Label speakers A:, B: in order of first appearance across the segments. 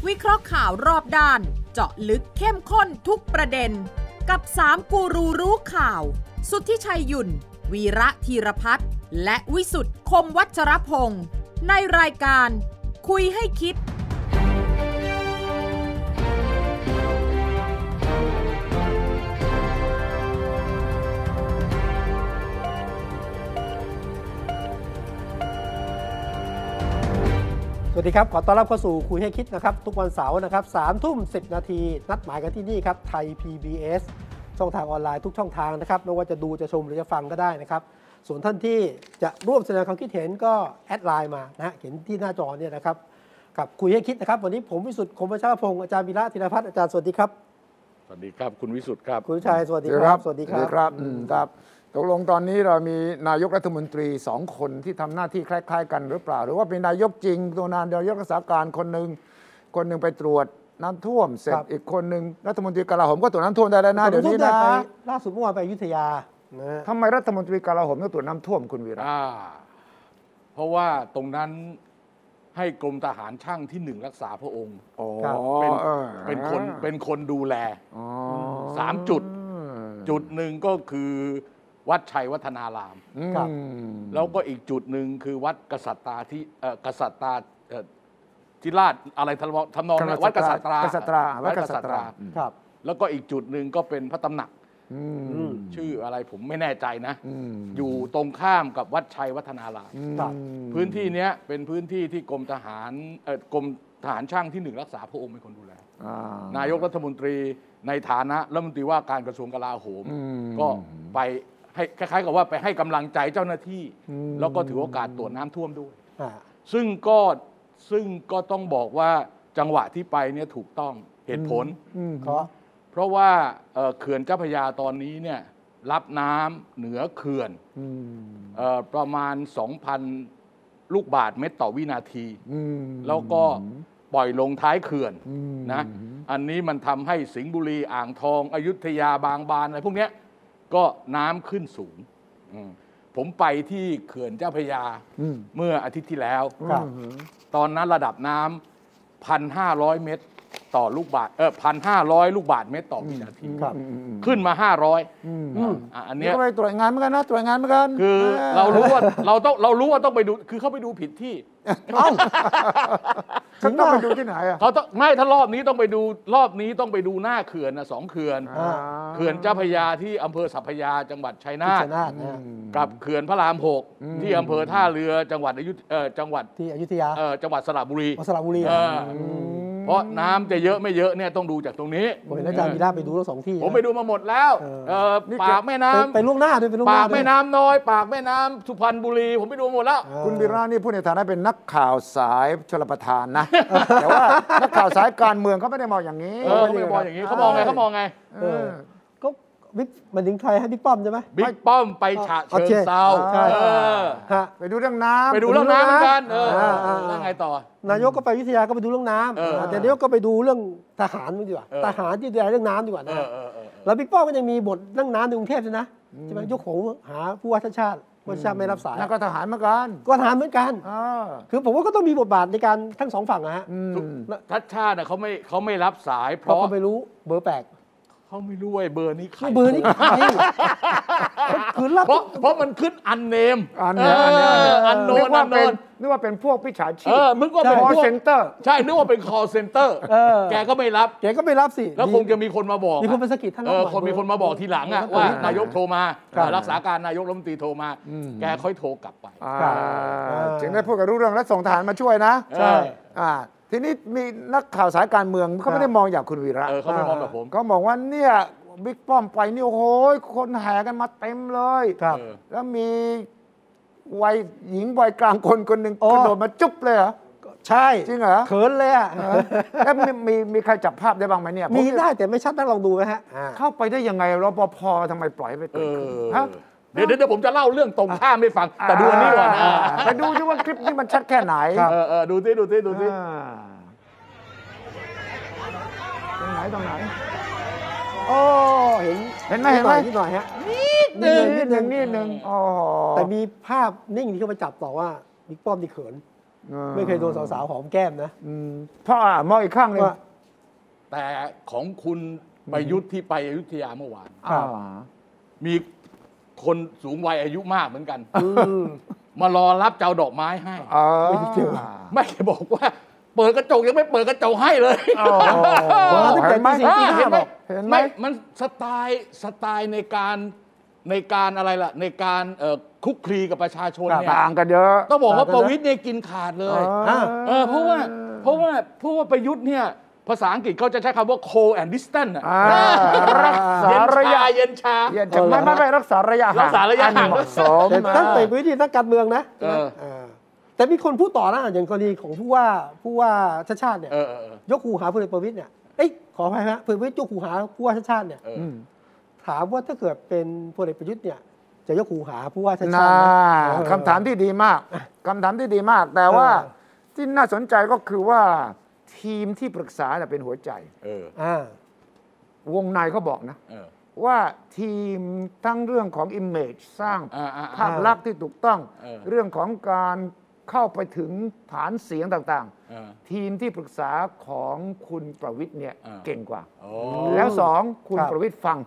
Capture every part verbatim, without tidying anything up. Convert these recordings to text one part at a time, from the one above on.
A: วิเคราะห์ข่าวรอบด้านเจาะลึกเข้มข้นทุกประเด็นกับสามกูรูรู้ข่าวสุทธิชัยหยุ่นวีระธีรพัฒน์และวิสุทธ์คมวัชรพงศ์ในรายการคุยให้คิด
B: สวัสดีครับขอต้อนรับเข้าสู่คุยให้คิดนะครับทุกวันเสาร์นะครับสามทุ่มสิบนาทีนัดหมายกันที่นี่ครับไทย พี บี เอส ช่องทางออนไลน์ทุกช่องทางนะครับไม่ว่าจะดูจะชมหรือจะฟังก็ได้นะครับส่วนท่านที่จะร่วมแสดงความคิดเห็นก็แอดไลน์มานะฮะเห็นที่หน้าจอเนี่ยนะครับกับคุยให้คิดนะครับวันนี้ผมวิสุทธ์คมวัชรพงศ์อาจารย์วีระธีรพัฒน์อาจารย์สวัสดีครับ
C: สวัสดีครับคุณวิสุทธ์ครับ
B: คุณชัยสวัสดีครับสวัสดีครับ
D: ครับครับตกลงตอนนี้เรามีนายกรัฐมนตรีสองคนที่ทำหน้าที่คล้ายๆกันหรือเปล่าหรือว่าเป็นนายกจริงตัวนานายกรักษาการคนหนึ่งคนหนึ่งไปตรวจน้ำท่วมเสร็จอีกคนหนึ่งรัฐมนตรีกลาโหมก็ตรวจน้ำท่วมได้แล้วนะเดี๋ยวนี้นะ
B: ล่าสุดเมื่อวานไปอยุธยา
D: ทำไมรัฐมนตรีกลาโหมต้องตรวจน้ำท่วมคุณวีระ
C: เพราะว่าตรงนั้นให้กรมทหารช่างที่หนึ่งรักษาพระองค์เป็นเป็นคนเป็นคนดูแลสามจุดจุดหนึ่งก็คือวัดชัยวัฒนารามแล้วก็อีกจุดหนึ่งคือวัดกษัตริย์ที่กษัตริย์ที่ราชอะไรทำนองนี้วัดกษัตริย์
D: กษัตริย์
C: วัดกษัตริย์แล้วก็อีกจุดหนึ่งก็เป็นพระตำหนักชื่ออะไรผมไม่แน่ใจนะอยู่ตรงข้ามกับวัดชัยวัฒนารามพื้นที่นี้เป็นพื้นที่ที่กรมทหารกรมทหารช่างที่หนึ่งรักษาพระองค์เป็นคนดูแลนายกรัฐมนตรีในฐานะรัฐมนตรีว่าการกระทรวงกลาโหมก็ไปให้คล้ายๆกับว่าไปให้กำลังใจเจ้าหน้าที่แล้วก็ถือโอกาสตรวจน้ำท่วมด้วยซึ่งก็ซึ่งก็ต้องบอกว่าจังหวะที่ไปเนี่ยถูกต้องเหตุผลเพราะว่าเขื่อนเจ้าพระยาตอนนี้เนี่ยรับน้ำเหนือเขื่อนประมาณ สองพัน ลูกบาศก์เมตรต่อวินาทีแล้วก็ปล่อยลงท้ายเขื่อนนะอันนี้มันทำให้สิงห์บุรีอ่างทองอยุธยาบางบานอะไรพวกนี้ก็น้ำขึ้นสูงผมไปที่เขื่อนเจ้าพระยาเมื่ออาทิตย์ที่แล้วตอนนั้นระดับน้ำ หนึ่งพันห้าร้อย เมตรต่อลูกบาศก์เออ หนึ่งพันห้าร้อย ลูกบาศก์เมตรต่อวินาทีขึ้นมาห้าร้อยอันนี้
D: ก็ไปตรวจงานเหมือนกันนะตรวจงานเหมือนกัน
C: คือเรารู้ว่าเราต้องเรารู้ว่าต้องไปดูคือเขาไปดูผิดที่
D: เขาต้องไปดูที่ไหนอ่ะ
C: เขาต้องไม่ถ้ารอบนี้ต้องไปดูรอบนี้ต้องไปดูหน้าเขื่อนนะสองเขื่อนเขื่อนเจ้าพระยาที่อำเภอสัพพยาจังหวัดชัยนาทกับเขื่อนพระรามหกที่อำเภอท่าเรือจังหวัดอยุธจังหวัด
B: ที่อยุธยา
C: จังหวัดสระบุรี
B: สระบุรี
C: เพราะน้ำจะเยอะไม่เยอะเนี่ยต้องดูจากตรงนี้
B: ผมเห็นอาจารย์วีระไปดูทั้งสองที่
C: ผมไปดูมาหมดแล้วปากแม่น้
B: ำไปล่วงหน้าด้วยไปล่วงหน้า
C: ปากแม่น้ำน้อยปากแม่น้ำสุพรรณบุรีผมไปดูหมดแล้ว
D: คุณวีระนี่พูดในฐานะเป็นนักข่าวสายชลประทานนะแต่ว่านักข่าวสายการเมืองเขาไม่ได้มองอย่างนี้
C: เขาไม่ได้มองอย่างนี้เขามองไงเขามองไง
B: ก็บิ๊กมันถึงใครให้บิ๊กป้อมใช่ไหม
C: บิ๊กป้อมไปฉะเชิงเทรา
D: ไปดูเรื่องน้ำ
C: ไปดูเรื่องน้ำเหมือนกันเออแล้วไงต่อน
B: ายกก็ไปวิทยาก็ไปดูเรื่องน้ำแต่นายกก็ไปดูเรื่องทหารดีกว่าทหารที่ดูแลเรื่องน้ำดีกว่านะแล้วบิ๊กป้อมก็ยังมีบทเรื่องน้ำในกรุงเทพใช่ไหมใช่ไหมยกหูหาผู้ว่าชาติผู้ว่าชาติไม่รับสาย
D: นั่นก็ทหารเหมือนกัน
B: ก็ทหารเหมือนกันคือผมว่าก็ต้องมีบทบาทในการทั้งสองฝั่งนะฮะ
C: ทัชชาติเขาไม่เขาไม่รับสายเพราะ
B: เขาไม่รู้เบอร์แปลก
C: เขาไม่รู้ว่าเบอร์นี้ใคร
B: เบอร์นี้ใคร
C: คือเพราะเพราะมันขึ้นอันเนม
D: อันเนมอันโนนอันโนนนึกว่าเป็นพวกพิชาชีพ
C: เออมึงก็เป็น
D: call center
C: ใช่นึกว่าเป็น call center แกก็ไม่รับ
B: แกก็ไม่รับสิ
C: แล้วคงจะมีคนมาบอก
B: มีคนเป็นสกิดท่าน
C: เออคนมีคนมาบอกทีหลังอะว่านายกโทรมารักษาการนายกรัฐมนตรีโทรมาแกค่อยโทรกลับไป
D: ถึงได้พูดกับรู้เรื่องและส่งทหารมาช่วยนะ
C: ใช่
D: ทีนี้มีนักข่าวสายการเมืองเขาไม่ได้มองอย่างคุณวีระ
C: เขาไม่มองแบบผม
D: เขามองว่าเนี่ยบิ๊กป้อมไปนี่โอ้โหคนแห่กันมาเต็มเลยแล้วมีวัยหญิงวัยกลางคนคนหนึ่งกระโดดมาจุ๊บเลยเหรอ
B: ใช่
D: จริงเหรอ
B: เขินเลยอ่ะ
D: แล้วมีมีมีใครจับภาพได้บ้างไหมเนี่ย
B: มีได้แต่ไม่ชัดต้องลองดูไหมฮะ
D: เข้าไปได้ยังไงรปภทำไมปล่อยไปตื่น
C: ฮะเดี๋ยวเดี๋ยวผมจะเล่าเรื่องตรงข้ามให้ฟังแต่ดูอันนี้ก่อนนะ
D: ไปดูดิว่าคลิปนี้มันชัดแค่ไหน
C: เออเออดูสิดูสิดูสิ
D: ตรงไหนตรงไหน
B: โอ้เห็น
D: เห็นไหมเห็นไหม
B: นิดหน่อยฮะ
D: นิดหนึ่งนิดหนึ่งนิดหนึ่งอ๋อ
B: แต่มีภาพนิ่งที่เขาไปจับต่อว่าบิ๊กป้อมที่เขินไม่เคยโดนสาวๆหอมแก้มนะ
D: เพราะมองอีกข้างหนึ่ง
C: แต่ของคุณประยุทธ์ที่ไปอยุธยาเมื่อวานมีคนสูงวัยอายุมากเหมือนกันมารอรับเจ้าดอกไม้ให้ไม่บอกว่าเปิดกระจกยังไม่เปิดกระจกให้เลย
B: เห็นไหม
C: เห็นไหมไม่มันสไตล์สไตล์ในการในการอะไรล่ะในการคลุกคลีกับประชาชนเนี่ย
D: ต่างกันเยอะ
C: ต้องบอกว่าประวิตรเนี่ยกินขาดเลยเออเพราะว่าเพราะว่าเพราะว่าประยุทธ์เนี่ยภาษาอังกฤษเขาจะใช้คำว่า cold and distant
D: รักษาระยะ
C: เย็นชา
D: ไม่ไม่ไม่รักษาระยะ
C: รักษาระยะห่าง
B: ตั้งแต่วิธีนักการเมืองนะแต่มีคนพูดต่อนะอย่างกรณีของผู้ว่าผู้ว่าชาติชาติเนี่ยยกหูหาพลเอกประวิตรเนี่ยเอ้ยขออภัยนะพลเอกประวิตรยกหูหาผู้ว่าชาติชาติเนี่ยถามว่าถ้าเกิดเป็นพลเอกประยุทธ์เนี่ยจะยกหูหาผู้ว่าชาติชาติ
D: คำถามที่ดีมากคำถามที่ดีมากแต่ว่าที่น่าสนใจก็คือว่าทีมที่ปรึกษาเป็นหัวใจวงในเขาบอกนะว่าทีมทั้งเรื่องของ image สร้างภาพลักษณ์ที่ถูกต้องเรื่องของการเข้าไปถึงฐานเสียงต่างๆทีมที่ปรึกษาของคุณประวิตรเนี่ยเก่งกว่าแล้วสองคุณประวิตรฟัง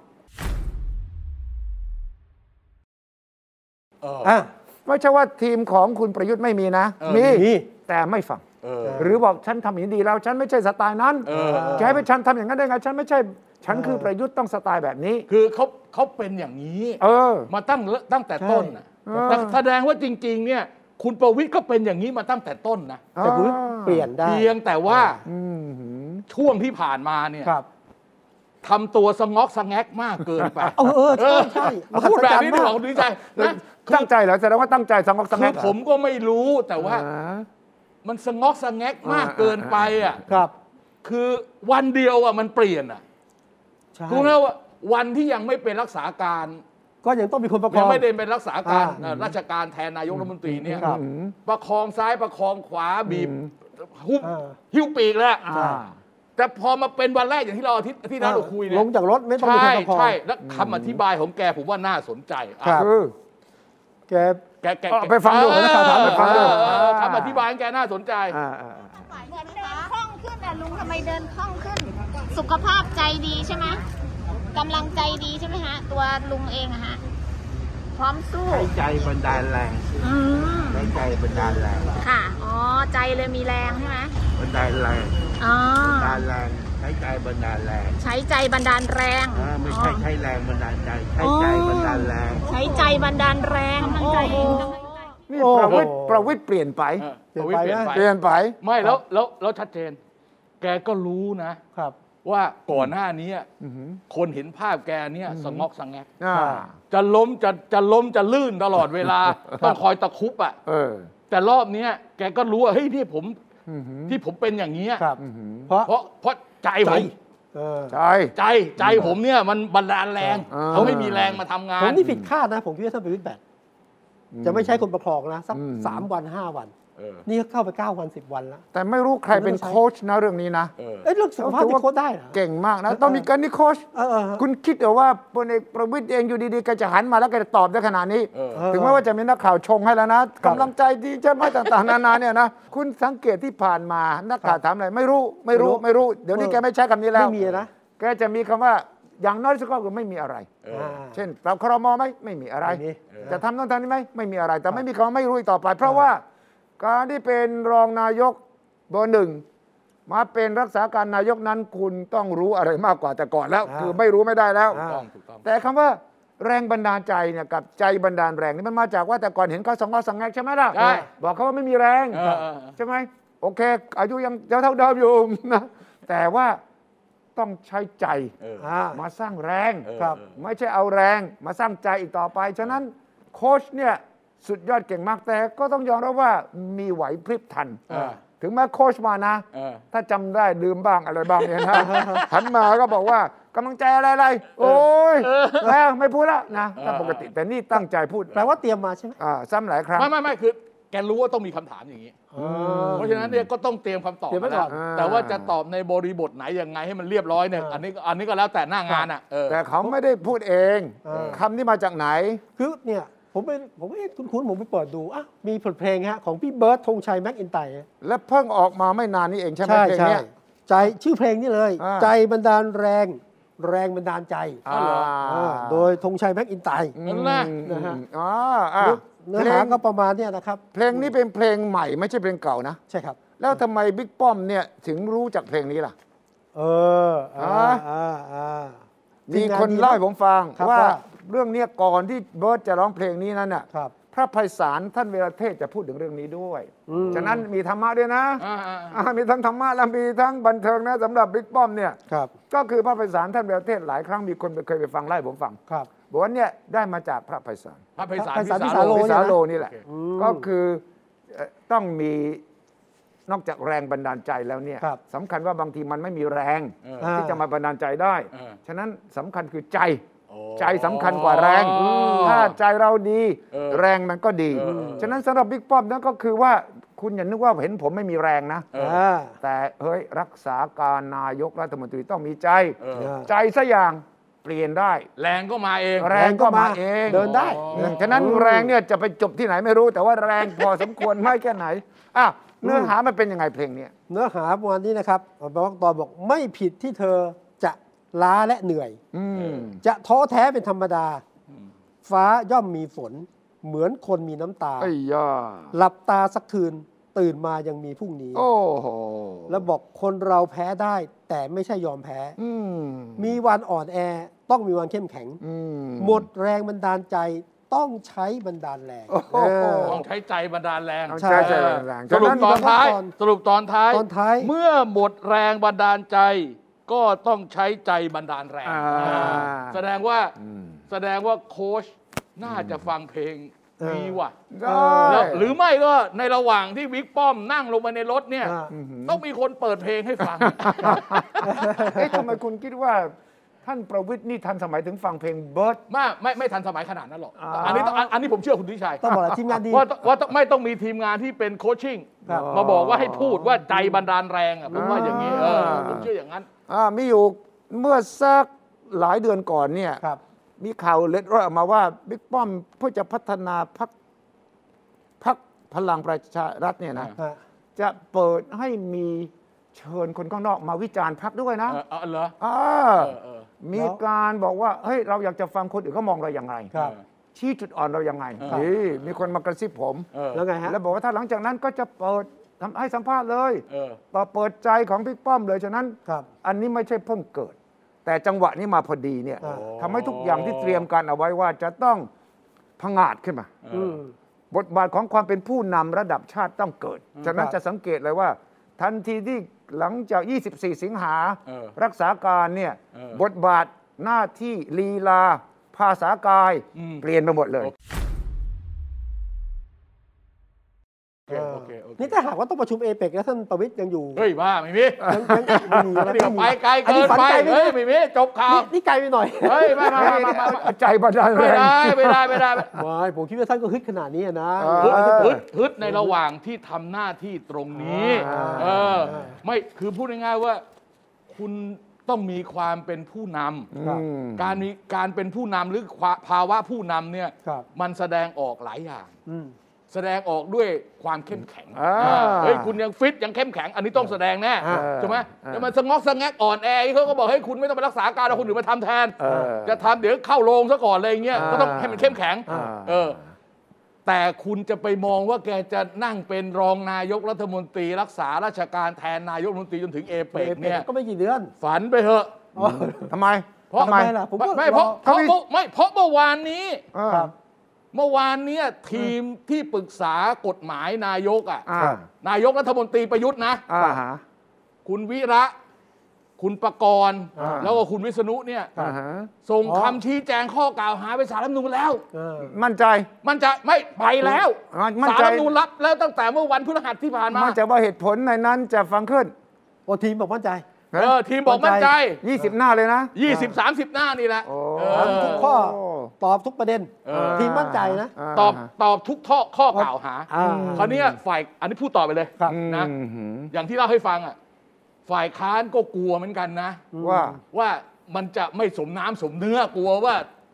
D: ไม่ใช่ว่าทีมของคุณประยุทธ์ไม่มีนะมีแต่ไม่ฟังหรือบอกฉันทำอย่างนี้ดีแล้วฉันไม่ใช่สไตล์นั้นจะให้ไปฉันทำอย่างนั้นได้ไงฉันไม่ใช่ฉันคือประยุทธ์ต้องสไตล์แบบนี้
C: คือเขาเขาเป็นอย่างนี้มาตั้งตั้งแต่ต้นนะแต่แสดงว่าจริงๆเนี่ยคุณประวิตรก็เป็นอย่างนี้มาตั้งแต่ต้นนะ
B: แต่คุณเปลี่ยนได้
C: เพียงแต่ว่าช่วงที่ผ่านมาเนี่ยทำตัวสงอกสงแงกมากเกินไป
B: เออใช่ใช่
C: พูดแบบนี้ด้วยดีใจ
D: ตั้งใจเหรอแสดงว่าตั้งใจสงอกสงแงก
C: ผมก็ไม่รู้แต่ว่ามันสงอกสงแงกมากเกินไปอ่ะ
B: ครับ
C: คือวันเดียวอ่ะมันเปลี่ยนอ่ะรู้ไหมว่าวันที่ยังไม่เป็นรักษาการ
B: ก็ยังต้องมีคนประคอง
C: ยังไม่ได้เป็นรักษาการราชการแทนนายกรัฐมนตรีเนี่ยประคองซ้ายประคองขวาบีบหุบหิ้วปีกแล้วแต่พอมาเป็นวันแรกอย่างที่เราที่ที่เราคุยเนี่ย
B: ลงจากรถไม่ต้องมีคนประคอง
C: ใช่แล้วคำอธิบายของแกผมว่าน่าสนใจ
B: คือแก
C: แกแก
D: ไปฟังดูนะ
C: ค
D: รับไปฟังดู
C: คำอธิบายของแกน่าสนใจ
E: เหมือนเดินคล่องขึ้นนะลุงทำไมเดินคล่องขึ้นสุขภาพใจดีใช่ไหมกำลังใจดีใช่ไหมฮะตัวลุงเองอะฮะพร้อมสู้
F: ใช้ใจบันดาลแรงใช้ใจบันดาลแรง
E: ค่ะอ๋อใจเลยมีแรงใช่ไหม
F: บันดาลแรง
E: อ๋อ
F: บันดาลแรงใช้ใจบันดาลแรง
E: ใช้ใจบันดาลแรง
F: ไม่ใช่ใช้แรงบันดาลใจใช้ใจบันดาลแรง
E: ใช้ใจบันดาลแรง
D: โอ้โหนี่ประวิตรประวิตรเปลี่ยนไป
C: เปลี่ยนไป
D: เปลี่ยนไป
C: ไม่แล้วแล้วแล้วชัดเจนแกก็รู้นะครับว่าก่อนหน้านี้คนเห็นภาพแกเนี่ยสงอกสงแงกจะล้มจะจะล้มจะลื่นตลอดเวลาต้องคอยตะคุบอ่ะแต่รอบนี้แกก็รู้ว่าเฮ้ยที่ผมที่ผมเป็นอย่างนี้เพราะเพราะเพราะใจผม
D: ใจ
C: ใจใจผมเนี่ยมันบันดาลแรงเขาไม่มีแรงมาทำงาน
B: ผมนี่ผิดคาดนะผมคิดว่าถ้าเป็นวิทย์แบบจะไม่ใช่คนประคองนะสักสามวันห้าวันนี่เข้าไปเก้าวันสิบวันแล้ว
D: แต่ไม่รู้ใครเป็นโค้ชนะเรื่องนี้นะ
B: เอ้เรื่องสุขภาพที่โค้ชได้
D: เก่งมากนะต้องมีการนี่โค้ชคุณคิดเหรอว่าพลเอกประวิตรเองอยู่ดีๆแกจะหันมาแล้วแกจะตอบได้ขนาดนี้ถึงแม้ว่าจะมีนักข่าวชงให้แล้วนะกำลังใจดีใช่ไหมต่างๆนานาเนี่ยนะคุณสังเกตที่ผ่านมานักข่าวถามอะไรไม่รู้ไม่รู้ไม่รู้เดี๋ยวนี้แกไม่ใช้คำนี้แล้ว
B: ไม่มีนะ
D: แกจะมีคำว่าอย่างน้อยสุดก็คือไม่มีอะไรเช่นปรับครม.ไหมไม่มีอะไรจะทำต้องทำนี้ไหมไม่มีอะไรแต่ไม่มีคำว่าไม่รู้ต่อไปเพราะว่าการที่เป็นรองนายกเบอร์หนึ่งมาเป็นรักษาการนายกนั้นคุณต้องรู้อะไรมากกว่าแต่ก่อนแล้วคือไม่รู้ไม่ได้แล้วแต่คำว่าแรงบันดาลใจเนี่ยกับใจบันดาลแรงนี่มันมาจากว่าแต่ก่อนเห็นเขาสองเขาสังแงกใช่ไหมล่ะบอกเขาว่าไม่มีแรงใช่ไหมโอเคอายุยังเท่าเดิมอยู่นะแต่ว่าต้องใช้ใจมาสร้างแรงไม่ใช่เอาแรงมาสร้างใจอีกต่อไปฉะนั้นโค้ชเนี่ยสุดยอดเก่งมากแต่ก็ต้องยอมรับว่ามีไหวพริบทันถึงแม้โค้ชมานะถ้าจำได้ลืมบ้างอะไรบ้างเนี่ยนะหันมาก็บอกว่ากำลังใจอะไรอะไรโอ้ยแล้วไม่พูดแล้วนะตามปกติแต่นี่ตั้งใจพูด
B: แปลว่าเตรียมมาใช่ไหม
D: ซ้ำหลายครั้ง
C: ไม่ไม่ไม่คือแกรู้ว่าต้องมีคำถามอย่างนี้เพราะฉะนั้นเนี่ยก็ต้องเตรียมคำตอบมาแต่ว่าจะตอบในบริบทไหนยังไงให้มันเรียบร้อยเนี่ยอันนี้อันนี้ก็แล้วแต่หน้างานอ่ะ
D: แต่เขาไม่ได้พูดเองคำนี้มาจากไหน
B: คือเนี่ยผมเป็นผมเอ๊ะคุ้นๆผมไปเปิดดูอ่ะมีผลเพลงฮะของพี่เบิร์ดธงชัยแม็กอินไตร์
D: และเพิ่งออกมาไม่นานนี้เองใช่ไหม
B: ใช่
D: เพลง
B: ใช่
D: เนี้ย
B: ใจชื่อเพลงนี่เลย
D: อ่า
B: ใจบันดาลแรงแรงบันดาลใจ
D: อ่า
B: อ่าโดยธงชัยแม็กอินไตร์
C: นั่นแหละ
B: นะฮะ
D: อ๋ออ่ะ
B: เนื้อ
D: เพล
B: หาง ก็ประมาณเนี้ยนะครับ
D: เพลงนี้เป็นเพลงใหม่ไม่ใช่เพลงเก่านะ
B: ใช่ครับ
D: แล้วทำไมบิ๊กป้อมเนี่ยถึงรู้จักเพลงนี้ล่ะ
B: เอออ่า
D: ฮะ
B: อ่าอ่า
D: มีคนเล่าให้ผมฟัง
B: ครับ
D: ว่า
B: ว่า
D: เรื่องเนี้ยก่อนที่เบิร์ตจะร้องเพลงนี้นั้นน่ะ
B: ครับ
D: พระไพศาลท่านเวรเทศจะพูดถึงเรื่องนี้ด้วย
B: อืม
D: ฉะนั้นมีธรรมะด้วยนะ
C: อ่าอ่า
D: อ่ามีทั้งธรรมะและมีทั้งบันเทิงนะสำหรับบิ๊กป้อมเนี่ย
B: ครับ
D: ก็คือพระไพศาลท่านเวรเทศหลายครั้งมีคนเคยไปฟังไล่ผมฟัง
B: ครับ
D: บอกว่าเนี่ยได้มาจากพระไพศาล
C: พระไพศาล
B: พระไพศาล
C: พิ
B: พิ
C: สา
B: สาร
C: โล
B: โล
D: พิสาโลนี่แหละ
C: โอเค
D: ก็คือเอ่อต้องมีนอกจากแรงบันดาลใจแล้วเนี่ย
B: ครับ
D: สำคัญว่าบางทีมันไม่มีแรง
C: เออ
B: อ่า
D: ที่จะมาบันดาลใจได้
C: เออ
D: ฉะนั้นสำคัญคือใจ
C: โอ้
D: ใจสำคัญกว่าแรง
C: อืม
D: ถ้าใจเราดี
C: เออ
D: แรงมันก็ดี
C: เออ
D: ฉะนั้นสำหรับบิ๊กป้อมนั่นก็คือว่าคุณอย่านึกว่าเห็นผมไม่มีแรงนะ
C: เออ
B: อ่า
D: แต่เฮ้ยรักษาการนายกรัฐมนตรีต้องมีใจ
C: เออ
D: ใจสักอย่างเปลี่ยนได้
C: แรงก็มาเอง
D: แรงก็มาเอง
B: เดินได้
D: อืมฉะนั้นแรงเนี่ยจะไปจบที่ไหนไม่รู้ แต่ว่าแรงพอสมควรไม่แค่ไหนอ่ะเนื้อหามันเป็นยังไงเพลงเนี้ย
B: เนื้อหาประมาณนี้นะครับบอกตอนบอกไม่ผิดที่เธอจะล้าและเหนื่อย
D: อืม
B: จะท้อแท้เป็นธรรมดา ฟ้าย่อมมีฝน เหมือนคนมีน้ำตา
D: ไอ้ย่า
B: หลับตาสักคืนตื่นมายังมีพรุ่งนี้
D: โอ้โห
B: แล้วบอกคนเราแพ้ได้ แต่ไม่ใช่ยอมแพ้
D: อืม
B: มีวันอ่อนแอต้องมีวันเข้มแข็ง
D: อืม
B: หมดแรงบันดาลใจต้องใช้บันดาลแรง
D: โอ้โห
B: เออ
C: ต้องใช้ใจบันดาลแรง
D: ต้อง
B: ใช่
D: ใช้ใจแรง
C: สรุปตอนท้าย
B: ตอน
C: สรุปตอนท้าย
B: ตอนท้าย
C: เมื่อหมดแรงบันดาลใจ ก็ต้องใช้ใจบันดาลแรง
D: อ่า
C: อ่าแสดงว่า
D: อืม
C: แสดงว่าโค้ชน่าจะฟังเพลง
B: เออ
C: ดีว่ะ
D: ได้
C: แล้วหรือไม่ก็ในระหว่างที่บิ๊กป้อมนั่งลงมาในรถเนี่ย
B: อ่า
C: ต้องมีคนเปิดเพลงให้ฟัง
D: เอ๊ะทำไมคุณคิดว่าท่านประวิตรนี่ทันสมัยถึงฟังเพลงเบิร์ด
C: ไม่ไม่ไม่ทันสมัยขนาดนั้นหรอก
D: อ่า
C: อันนี้ต้องอันอันนี้ผมเชื่อคุณทิชัย
B: ต้องบอกแล้วทีมงานดี
C: ว่าว่าต้องไม่ต้องมีทีมงานที่เป็นโคชชิ่ง
B: ครับ
C: มาบอกว่าให้พูดว่าใจบันดาลแรงอ่ะผมว่าอย่างนี้เออ
D: อ่า
C: ผมเชื่ออย่างนั้น
D: อ่ามีอยู่เมื่อสักหลายเดือนก่อนเนี่ย
B: ครับ
D: มีข่าวเล็ดรอดออกมาว่าบิ๊กป้อมเพื่อจะพัฒนาพรรคพรรคพลังประชารัฐเนี่ยนะ
B: ฮะ
D: จะเปิดให้มีเชิญคนข้างนอกมาวิจารณ์พรรคด้วยนะ
C: เออเออเหรอ
D: อ่า
C: เออเออ
D: มีการบอกว่าเฮ้ยเราอยากจะฟังคนอื่นเขามองเราอย่างไร
B: ครับ
D: ชี้จุดอ่อนเราอย่างไง
C: ครับ
D: นี่มีคนมากระซิบผม
C: เออ
B: แล้วไงฮะ
D: แล้วบอกว่าถ้าหลังจากนั้นก็จะเปิดทำให้สัมภาษณ์เลย
C: เออ
D: ต่อเปิดใจของบิ๊กป้อมเลยฉะนั้น
B: ครับ
D: อันนี้ไม่ใช่เพิ่งเกิด แต่จังหวะนี้มาพอดีเนี่ย
B: อ่า
D: ทำให้ทุกอย่างที่เตรียมการเอาไว้ว่าจะต้องผงาดขึ้นมา
B: อืม
D: บทบาทของความเป็นผู้นำระดับชาติต้องเกิด ฉะนั้น
B: ครับ
D: จะสังเกตเลยว่า ทันทีที่หลังจาก ยี่สิบสี่ สิงหา
C: เออ
D: รักษาการเนี่ย
C: เออ
D: บทบาทหน้าที่ลีลา ภาษากาย
C: อืม
D: เปลี่ยนไปหมดเลย
C: โอเคโอเคโอเค
B: นี่ถ้าหากว่าต้องประชุมเอเปกแล้วท่านประวิตรยังอยู่
C: เฮ้ยบ้าไม่มี
B: ยังยังไม่มี
C: อันนี้ก็ไปไกล
B: อัน
C: เกิ
B: นี้
C: น
B: ฝัน
C: ไป
B: ไกลไป
C: เฮ้ยไม่มีจบข่าว
B: นี่นี่ไกลไปหน่อย
C: เฮ้ยไม่ไม่ไม่ไม่ไม่ไม่
D: ใจบันดาลแร
C: ไม่
D: ง
C: ได้ไม่ได้ไม่ได้ไม่ได้
B: ไม่ผมคิดว่าท่านก็ฮึดขนาดนี้อะนะ
D: เออ
C: ฮึดฮึดฮึดในระหว่างที่ทำหน้าที่ตรงนี้
B: อ่า
C: เออ ไม่คือพูดง่ายๆว่า คุณต้องมีความเป็นผู้นำ
B: ครับ
C: การมีการเป็นผู้นำหรือความภาวะผู้นำเนี่ย
B: ครับ
C: มันแสดงออกหลายอย่าง
B: อืม
C: แสดงออกด้วยความเข้มแข็ง
D: อ่า
C: อ่าเฮ้ยคุณยังฟิตยังเข้มแข็ง อันนี้ต้องแสดงแน่
B: อ่า
C: ใช่ไหม
D: อ่า
C: จะมาสงอกสงแงกอ่อนแอเขาก็บอกให้ยคุณไม่ต้องไปรักษาการแล้วคนอื่นมาทำแทน
D: เออ
C: จะทำเดี๋ยวเข้าโรงซะก่อนอะไรเงี้ย
D: อ่า
C: ก็ต้องให้มันเข้มแข็ง
D: อ่า
C: เออ แต่คุณจะไปมองว่าแกจะนั่งเป็นรองนายกรัฐมนตรีรักษาราชการแทนนายกรัฐมนตรีจนถึงเอเปกเนี่ย
B: ก็ไม่กี่เดือน
C: ฝันไปเถอะ
B: อ๋อ
D: ทำไม
C: เพราะ
D: ทำไม
B: ทำไมล่ะ ผมก็
C: ไม่เพราะ
B: รอ
C: เพราะ
D: เขามี
C: ไม่เพราะเมื่อวานนี้
D: เออ
B: ครับ
C: เมื่อวานเนี้ยทีมที่ปรึกษากฎหมายนายกอ่ะ
D: อ่า
C: นายกรัฐมนตรีประยุทธ์นะ
D: อ่าฮะ
C: คุณวิระ คุณประกรณ์
B: อ่า
C: แล้วก็คุณวิษณุเนี่ย
D: อ่าฮะ
C: ส่ง
B: อ๋อ
C: คำชี้แจงข้อกล่าวหาไปสารรัฐธรรมนูญแล้ว
B: เออ
D: มั่นใจ
C: มันจะไม่ไปแล้ว
D: มั่น
C: สาร
D: ใจ
C: รัฐธรรมนูญรับแล้วตั้งแต่เมื่อวันพฤหัสที่ผ่านมา
D: มั่นใจว่าเหตุผลในนั้นจะฟังขึ้น
B: โอ้ทีมบอกมั่นใจ
C: เออทีมบอกมั่นใจ
D: ยี่สิบหน้าเลยนะ
C: ยี่สิบ สามสิบ หน้านี่แหละ
D: โอ้
C: เอ
B: ถาม
C: อ
B: ทุกข้อ ตอบทุกประเด็น
C: เออ
B: ทีมมั่นใจนะ
D: า
C: ตอบตอบทุกข้อข้อกล่าวหา
B: อ่า
C: คราวเนี้ยฝ่ายอันนี้พูดต่อไปเลย
B: ครับ
C: นะ
D: อืม
C: อย่างที่เล่าให้ฟังอ่ะฝ่ายค้านก็กลัวเหมือนกันนะ
D: ว่า
C: ว่ามันจะไม่สมน้ำสมเนื้อกลัวว่า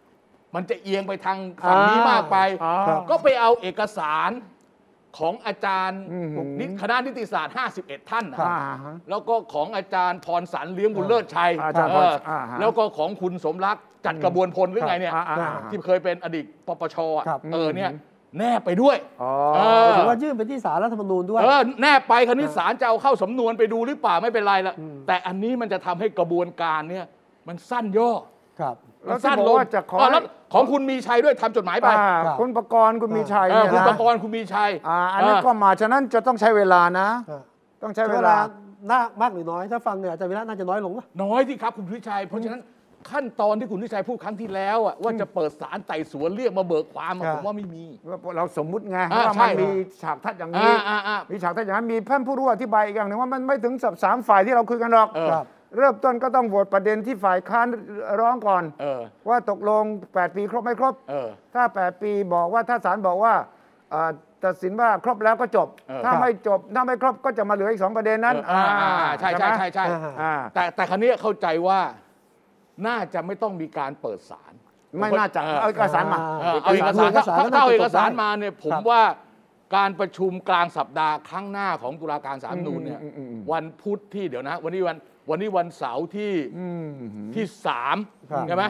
C: มันจะเอียงไปทางฝั่งนี้มากไป ก็ไปเอาเอกสารของอาจารย์นิคณะนิติศาสตร์ห้าสิบเอ็ดท่านนะแล้วก็ของอาจารย์พรสันเลี้ยงบุญเลิศชัยแล้วก็ของคุณสมรักจัดกระบวนพลหรือไงเนี่ยที่เคยเป็นอดีตปปชเออเนี่ยแนบไปด้วย
B: ถือว่ายื่นไปที่ศาลรัฐธรรมนูญด้วย
C: เออแนบไปคณิตศาลจะเอาเข้าสำนวนไปดูหรือเปล่าไม่เป็นไรละแต่อันนี้มันจะทำให้กระบวนการเนี่ยมันสั้นย่อ
B: ครับ
C: แล้วสั้นลงแล้วของคุณมีชัยด้วยทำจดหมายไป
D: คุณประกรณ์คุณมีชัย
C: คุณประกรณ์คุณมีชัย
D: อันนี้ก็มาฉะนั้นจะต้องใช้เวลานะต้องใช้เวลา
B: น่ามากหรือน้อยถ้าฟังเนี่ยอาจารย์วิระน่าจะน้อยลงป่ะ
C: น้อยที่ครับคุณวิชัยเพราะฉะนั้นขั้นตอนที่คุณวิชัยพูดครั้งที่แล้วว่าจะเปิดศาลไต่สวนเรียกมาเบิกความผมว่าไม่มี
D: เราสมมุติไงว่ามันมีฉากทัดอย่างนี้มีฉากทัดอย่างนั้นมีท่านผู้รู้อธิบายอีกอย่างหนึ่งว่ามันไม่ถึงสามฝ่ายที่เราคุยกันหรอกเริ่มต้นก็ต้องโหวตประเด็นที่ฝ่ายค้านร้องก่อนว่าตกลงแปดปีครบไม่ครบถ้าแปดปีบอกว่าถ้าศาลบอกว่าตัดสินว่าครบแล้วก็จบถ้าไม่จบถ้าไม่ครบก็จะมาเหลืออีกสองประเด็นนั้น
C: ใช่ใช่ใช่ใช่แต่แต่ครั้นี้เข้าใจว่าน่าจะไม่ต้องมีการเปิดศาล
D: ไม่น่าจะเอาเอกสารมา
C: เอาเอกสารถ้าเอาเอกสารมาเนี่ยผมว่าการประชุมกลางสัปดาห์ครั้งหน้าของตุลาการศาลรัฐธรรมนูญเนี่ยวันพุธที่เดี๋ยวนะวันนี้วันวันนี้วันเสาร์ที่ที่สามใช่ไหม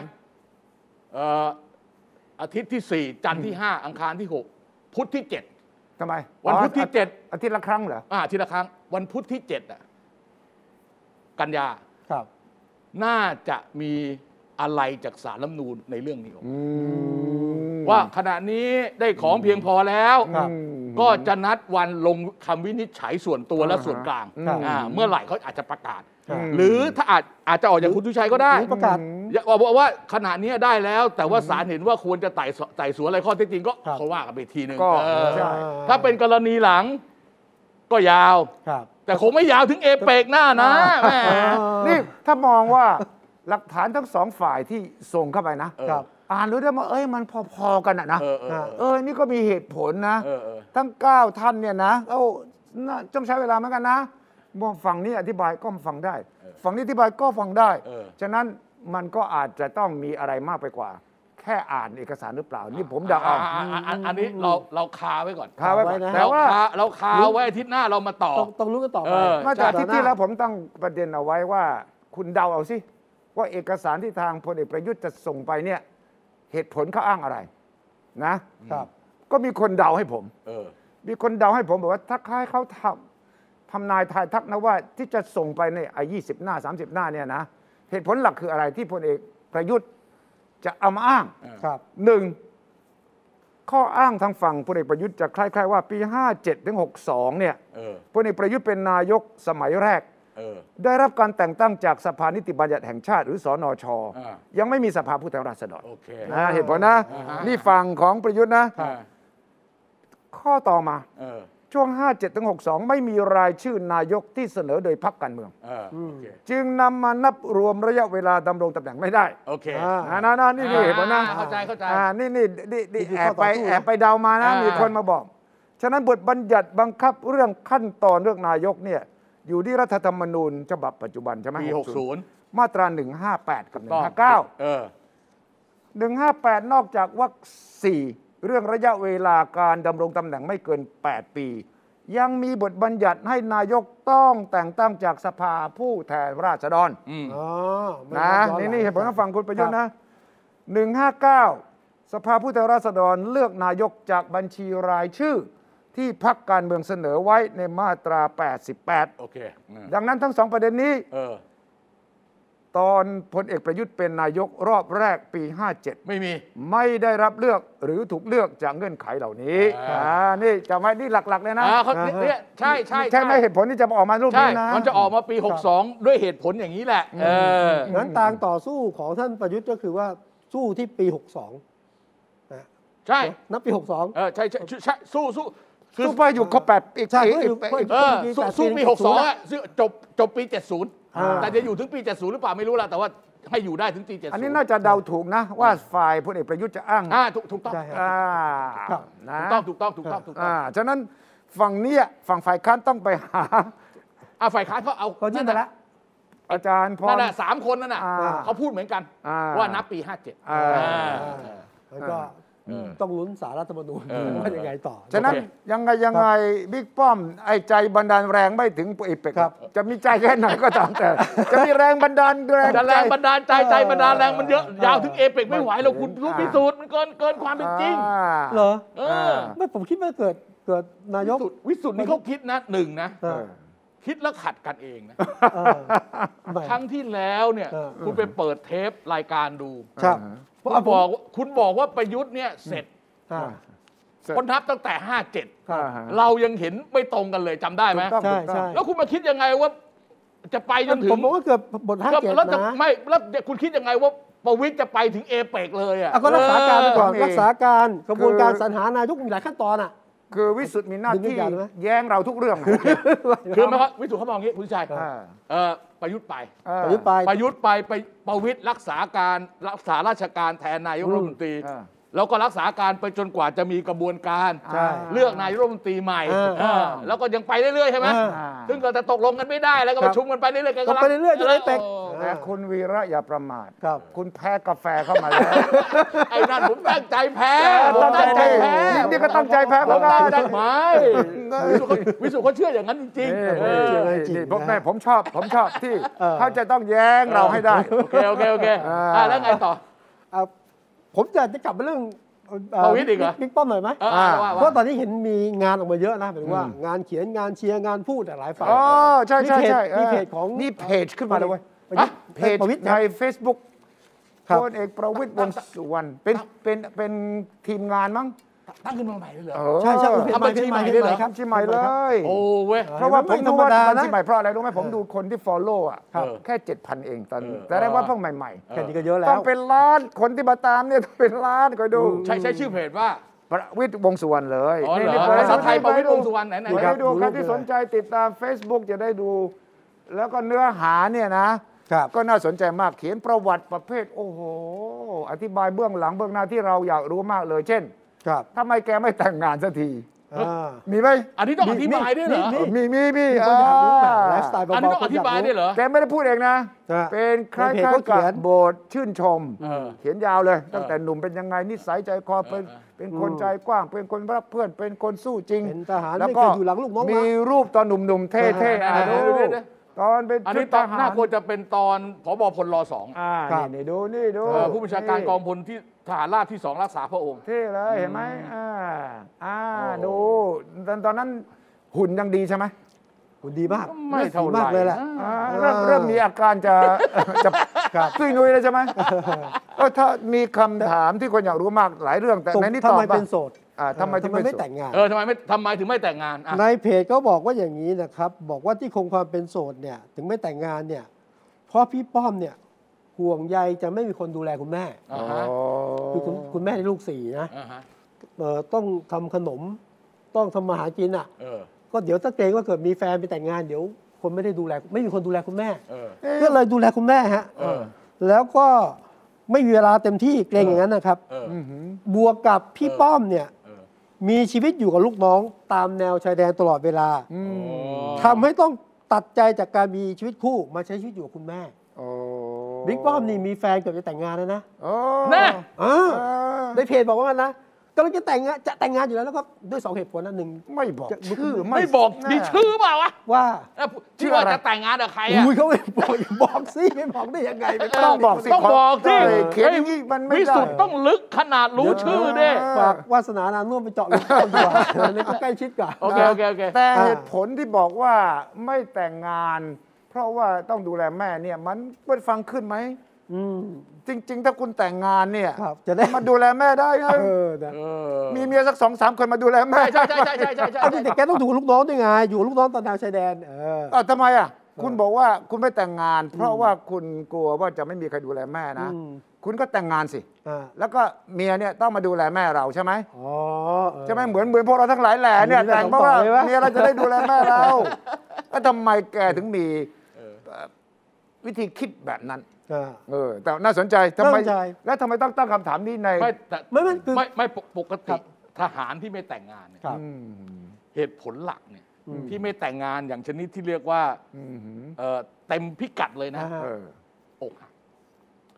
C: อาทิตย์ที่สี่จันทร์ที่ห้าอังคารที่หกพุธที่เจ็ด
D: ทำไม
C: วันพุธที่เจ็ด
D: อาทิตย์ละครั้งเหรอ
C: อ่าอาทิตย์ละครั้งวันพุธที่เจ็ดอ่ะกันยา
B: ครับ
C: น่าจะมีอะไรจากศาลรัฐธรรมนูญในเรื่องนี้ว่าขณะนี้ได้ของเพียงพอแล้วก็จะนัดวันลงคำวินิจฉัยส่วนตัวและส่วนกลางเมื่อไหร่เขาอาจจะประกาศหรือถ้าอาจอาจจะออกจากคุณทุชัยก็ได้
B: ประกาศ
C: บอกว่าขณะนี้ได้แล้วแต่ว่าศาลเห็นว่าควรจะไต่ไต่สวนอะไรข้อเท็จจริงก็เขาว่ากันไปทีนึงถ้าเป็นกรณีหลังก็ยาวแต่คงไม่ยาวถึงเอเปกหน้านะ
D: นี่ถ้ามองว่าหลักฐานทั้งสองฝ่ายที่ส่งเข้าไปนะอ่านรู้ได้ว่าเอ้ยมันพอๆกันอะนะเออนี่ก็มีเหตุผลนะทั้งเก้าท่านเนี่ยนะเอ้าต้องใช้เวลาเหมือนกันนะมองฝั่งนี้อธิบายก็ฟังได้ฝั่งนี้อธิบายก็ฟังได้ฉะนั้นมันก็อาจจะต้องมีอะไรมากไปกว่าแค่อ่านเอกสารหรือเปล่านี่ผมเดาเอา
C: อันนี้เราเราคาไว้ก่อน
D: คาไว้ก่อน
C: แต่ว่าเราคาไว้อาทิตย์หน้าเรามาต่อ
B: ต้องรู้กันต่อไป
D: มาจากที่ที่แล้วผมตั้งประเด็นเอาไว้ว่าคุณเดาเอาสิว่าเอกสารที่ทางพลเอกประยุทธ์จะส่งไปเนี่ยเหตุผลเขาอ้างอะไรนะครับก็มีคนเดาให้ผมมีคนเดาให้ผมบอกว่าถ้าคล้ายเขาทำทำนายทายทักนะว่าที่จะส่งไปในไอ้ยี่สิบหน้าสามสิบหน้าเนี่ยนะเหตุผลหลักคืออะไรที่พลเอกประยุทธ์จะเอามาอ้างหนึ่งข้ออ้างทางฝั่งพลเอกประยุทธ์จะคล้ายๆว่าปีห้าเจ็ดถึงหกสองเนี่ยพลเอกประยุทธ์เป็นนายกสมัยแรกได้รับการแต่งตั้งจากสภานิติบัญญัติแห่งชาติหรือสนช.ยังไม่มีสภาผู้แทนราษฎรนะเหตุผลนะนี่ฝั่งของประยุทธ์นะข้อต่อมาช่วงห้าเจ็ดถึงหกสองไม่มีรายชื่อนายกที่เสนอโดยพรรคการเมืองจึงนำมานับรวมระยะเวลาดำรงตำแหน่งไม่ได้
C: โอเค
D: นะนะนี่นี่เหตุผลนะ
C: เข้าใจเข้าใจ
D: นี่นี่แอบไปแอบไปเดามานะมีคนมาบอกฉะนั้นบทบัญญัติบังคับเรื่องขั้นตอนเรื่องนายกเนี่ยอยู่ที่รัฐธรรมนูญฉบับปัจจุบันใช่ไหม
C: ปีหกสิบ
D: มาตราหนึ่งห้าแปดกับหนึ่งห้าเก้าเออหนึ่งห้าแปดนอกจากวรรคสี่เรื่องระยะเวลาการดำรงตำแหน่งไม่เกินแปดปียังมีบทบัญญัติให้นายกต้องแต่งตั้งจากสภาผู้แทนราษฎรนะนี่นี่เห็นผมฟังคุณประยุทธ์นะหนึ่งห้าเก้าสภาผู้แทนราษฎรเลือกนายกจากบัญชีรายชื่อที่พรรคการเมืองเสนอไว้ในมาตราแปดสิบแปด
C: โอเค
D: ดังนั้นทั้งสองประเด็นนี้ตอนพลเอกประยุทธ์เป็นนายกรอบแรกปีห้าเจ็ด
C: ไม่มี
D: ไม่ได้รับเลือกหรือถูกเลือกจากเงื่อนไขเหล่านี้นี่จำไว้นี่หลักๆเลยนะ
C: เนี่ยใช่ใช่
D: ใช่ไหมเหตุผลที่จะออกมารูปนี้นะ
C: มันจะออกมาปีหกสองด้วยเหตุผลอย่างนี้แหละ
B: งั้นทางต่อสู้ของท่านประยุทธ์ก็คือว่าสู้ที่ปีหกสอง
C: ใช่
B: นับปีหกสอง
C: เออใช่ใช่สู้สู้
D: สู้ไปอยู่ครบแปดอีก
B: ใช่
C: สู้ปีหกสองอ่ะจบจบปีเจ็ดศูนย์แต่จะอยู่ถึงปีเจ็ดสิบหรือเปล่าไม่รู้ละแต่ว่าให้อยู่ได้ถึงปีเจ็ดสิบ
D: อันนี้น่าจะเดาถูกนะว่าฝ่ายพลเอกประยุทธ์จะอ้าง
C: อ่าถูกถูกต้อง
D: อ่า
C: ถูกต้องถูกต้องถูกต้องถูกต้อง
D: อ่าฉะนั้นฝั่งนี้ฝั่งฝ่ายค้านต้องไปหา
C: อ่าฝ่ายค้านเขาเอา
B: เขายื่นไปแล้ว
D: อาจารย์พร
C: นั่นแหละสามคนนั่นน่ะเขาพูดเหมือนกันว่านับปีห้าเจ็ด
B: แล้วก็ต้องลุ้นศาลรัฐธรรมนูญว่ายังไงต่อ
D: ฉะนั้นยังไงยังไงบิ๊กป้อมไอ้ใจบันดาลแรงไม่ถึงเอเปกจะมีใจแค่ไหนก็ตามแต่จะมีแรงบันดาลแรง
C: แรงบันดาลใจใจบันดาลแรงมันเยอะยาวถึงเอเปกไม่ไหวเราคุณรู้พิสูจน์มันเกินเกินความเป็นจริง
B: เหรอไม่ผมคิดว่าเกิดเกิดนายก
C: วิสุทธิ์นี่เขาคิดนะหนึ่งนะคิดแล้วขัดกันเองนะครั้งที่แล้วเนี่ยคุณไปเปิดเทปรายการดูคุณบอกคุณบอกว่าประยุทธ์เนี่ยเสร็จคนทัพตั้งแต่ห้าเจ็ดเรายังเห็นไม่ตรงกันเลยจำได้ไหม
B: ใช่ใช่
C: แล้วคุณมาคิดยังไงว่าจะไปจนถึง
B: ผมบอกว่าเกือบบทห้าเจ็ด
C: นะไม่แล้วคุณคิดยังไงว่าประวิตรจะไปถึงเอเปกเลยอ่ะ
B: ก็รักษาการไปก่อนรักษาการกระบวนการสรรหานายกมีหลายขั้นตอนอ่ะ
D: คือวิสุทธิ์มีหน้าที่แย้งเราทุกเรื่อง
C: คือหมายความวิสุทธิ์เขามองอย่างนี้คุณชัยประยุทธ์ไป
B: ประยุทธ์ไป
C: ประยุทธ์ไปไปประวิตรรักษาการรักษาราชการแทนนายกรัฐมนตรีแล้วก็รักษาการไปจนกว่าจะมีกระบวนการเลือกนายกรัฐมนตรีใหม่แล้วก็ยังไปเรื่อยๆใช่ไหมซึ่งก็จะตกลงกันไม่ได้แล้วก็ประชุมกันไปเรื่อยๆกัน
B: ก็ไปเรื่อยๆจนได้เป็ก
D: แต่คุณวีระอย่าประมาทคุณแพ้กาแฟเข้ามาแล้ว
C: ไอ้นั่นผมตั้งใจแพ้ผมตั้งใจแพ้
D: นี่ก็ตั้งใจแพ้
C: ผมตั้งใจไม่วิสุทธิ์เขาเชื่ออย่างนั้นจริงๆ
D: นี่ผมแม่ผมชอบผมชอบที่เขาจะต้องแย้งเราให้ได้
C: โอเคโอเคโอเคแล้วไงต่อ
B: ผมจะจะกลับไปเรื่อง
C: ประวิตรอีกเหรอ
B: บิ๊กป้อมหน่อยไหมเพราะตอนนี้เห็นมีงานออกมาเยอะนะหมายถึงว่างานเขียนงานเชียร์งานพูดแต่หลายฝ่าย
D: อ๋อใช่ใช่ใช่
B: มีเพจของ
D: นี่เพจขึ้นมาเลยเว้ยเพจใน Facebook พลเอกประวิตรวงษ์สุวรรณเป็นเป็นเป็นทีมงานมั้ง
C: ตั้งขึ้นมาใหม่เลยเหรอ
B: ใช่ใช่
C: ทำบัญชีใหม่เลยเหรอ
D: ครับชีใหม่เลย
C: โอ้เว้ย
D: เพราะว่าผมดูว่าบัญชีใหม่เพราะอะไรรู้ไหมผมดูคนที่ follow อ่ะแค่ เจ็ดพัน เองตอนนี้แต่ได้ว่าเพิ่งใหม่
B: ๆแค่นี้ก็เยอะแล้ว
D: ต้องเป็นล้านคนที่มาตามเนี่ยต้องเป็นล้านคอยดู
C: ใช้ใช้ชื่อเพจว่า
D: ประวิตรวงษ์สุวรรณเลย
C: นี่ภาษาไทยประวิตรวงษ์สุวรรณไหนไหน
D: ได้ดูใครที่สนใจติดตาม Facebook จะได้ดูแล้วก็เนื้อหาเนี่ยนะก็น่าสนใจมากเขียนประวัติประเภทโอ้โหอธิบายเบื้องหลังเบื้องหน้าที่เราอยากรู้มากเลยเช่นทำไมแกไม่แต่งงานสักทีมีไหม
C: อันนี้ต้องอธิบายด้วยเหรอ
D: มีมีมี
B: ไลฟ์สไตล์
C: อันนี้ต้องอธิบายด้วยเหรอ
D: แกไม่ได้พูดเองนะเป็นใครๆกับโบสชื่นชมเขียนยาวเลยตั้งแต่หนุ่มเป็นยังไงนิสัยใจคอเป็นเป็นคนใจกว้างเป็นคนรักเพื่อนเป็นคนสู้จริง
B: แล้วก็
D: มีรูปตอนหนุ่มๆเท่ๆอ่ะดูตอนเป็น
C: อันนี้ตอนน่าควรจะเป็นตอนผบพลรสอง
D: อ่านี่ดูนี่ดู
C: ผู้บัญชาการกองพลที่ทหารราบที่สองรักษาพระองค์
D: เท่เลยเห็นไหมอ่าอ่าดูตอนตอนนั้นหุ่นยังดีใช่ไหม
B: หุ่นดีมาก
C: ไม่เท่าไหร่
B: เลยแหละ
D: เริ่มเริ่มมีอาการจะจะตุยนุยเลยใช่ไหมก็ถ้ามีคำถามที่คนอยากรู้มากหลายเรื่องแต่ในนี้ตอบ
B: ทำไมเป็นโสด
D: ทำไมถึง
B: ไม่แต่งงาน
C: เออทำไมไม่ทำไมถึงไม่แต่งงาน
B: ในเพจก็บอกว่าอย่างนี้นะครับบอกว่าที่คงความเป็นโสดเนี่ยถึงไม่แต่งงานเนี่ยเพราะพี่ป้อมเนี่ยห่วงใยจะไม่มีคนดูแลคุณแม่คือคุณคุณแม่ลูกสี่นะต้องทำขนมต้องทำมาหากินอ่ะก็เดี๋ยวถ้าเกรงว่าเกิดมีแฟนไปแต่งงานเดี๋ยวคนไม่ได้ดูแลไม่มีคนดูแลคุณแม่ก็เลยดูแลคุณแม่ฮะแล้วก็ไม่มีเวลาเต็มที่เกรงอย่างนั้นนะครับบวกกับพี่ป้อมเนี่ยมีชีวิตอยู่กับลูกน้องตามแนวชายแดนตลอดเวลาทำให้ต้องตัดใจจากการมีชีวิตคู่มาใช้ชีวิตอยู่กับคุณแม่บิ๊กป้อมนี่มีแฟนเกือบจะแต่งงานแล้วนะ
C: แน่
B: ในเพจบอกว่านะกำลังจะแต่งงานจะแต่งงานอยู่แล้วแล้วก็ด้วยสองเหตุผลนะหนึ่ง
D: ไม่บอกชื่อ
C: ไม่บอกมีชื่อเปล่าวะ
B: ว่า
C: ชื่อว่าจะแต่งงานกับใครอ่ะ
B: อุ้ยเขาไม่บอกบอกสิไม่บอกได้ยังไง
D: ต้องบอกสิ
C: ต้องบอกสิ
D: เขียนอย่างนี้มันไม่ได้
C: วิสุทธิ์ต้องลึกขนาดรู้ชื่อเด้
B: ฝากวาสนานานุ่มไปเจาะลึกดีกว่าเลยก็ใกล้ชิดกว่า
C: โอเคโอเคโอเค
D: แต่เหตุผลที่บอกว่าไม่แต่งงานเพราะว่าต้องดูแลแม่เนี่ยมันมันฟังขึ้นไหมจริงๆถ้าคุณแต่งงานเนี่ย
B: จะได้
D: มาดูแลแม่ได้นะมีเมียสักสองสามคนมาดูแลแม่
C: ใช่ใช่ใช่ใช่ใช่ใช่
B: แต่แกต้องดูลูกน้องด้วยไงอยู่ลูกน้องตอนแนวชายแดนเอ
D: อทำไมอ่ะคุณบอกว่าคุณไม่แต่งงานเพราะว่าคุณกลัวว่าจะไม่มีใครดูแลแม่นะคุณก็แต่งงานสิแล้วก็เมียเนี่ยต้องมาดูแลแม่เราใช่ไหมใช่ไหมเหมือนเหมือนพวกเราทั้งหลายแหล่เนี่ยแต่งเพราะว่าเมียเราจะได้ดูแลแม่เราแล้วทำไมแกถึงมีวิธีคิดแบบนั้นเออแต่น่าสนใจทำไมแล้วทำไมต้องตั้งคำถามนี้ใน
C: ไม่ไม่ไม่ไม่ปกติทหารที่ไม่แต่งงานเนี่ยเหตุผลหลักเนี่ยที่ไม่แต่งงานอย่างชนิดที่เรียกว่าเต็มพิกัดเลยนะอกหัก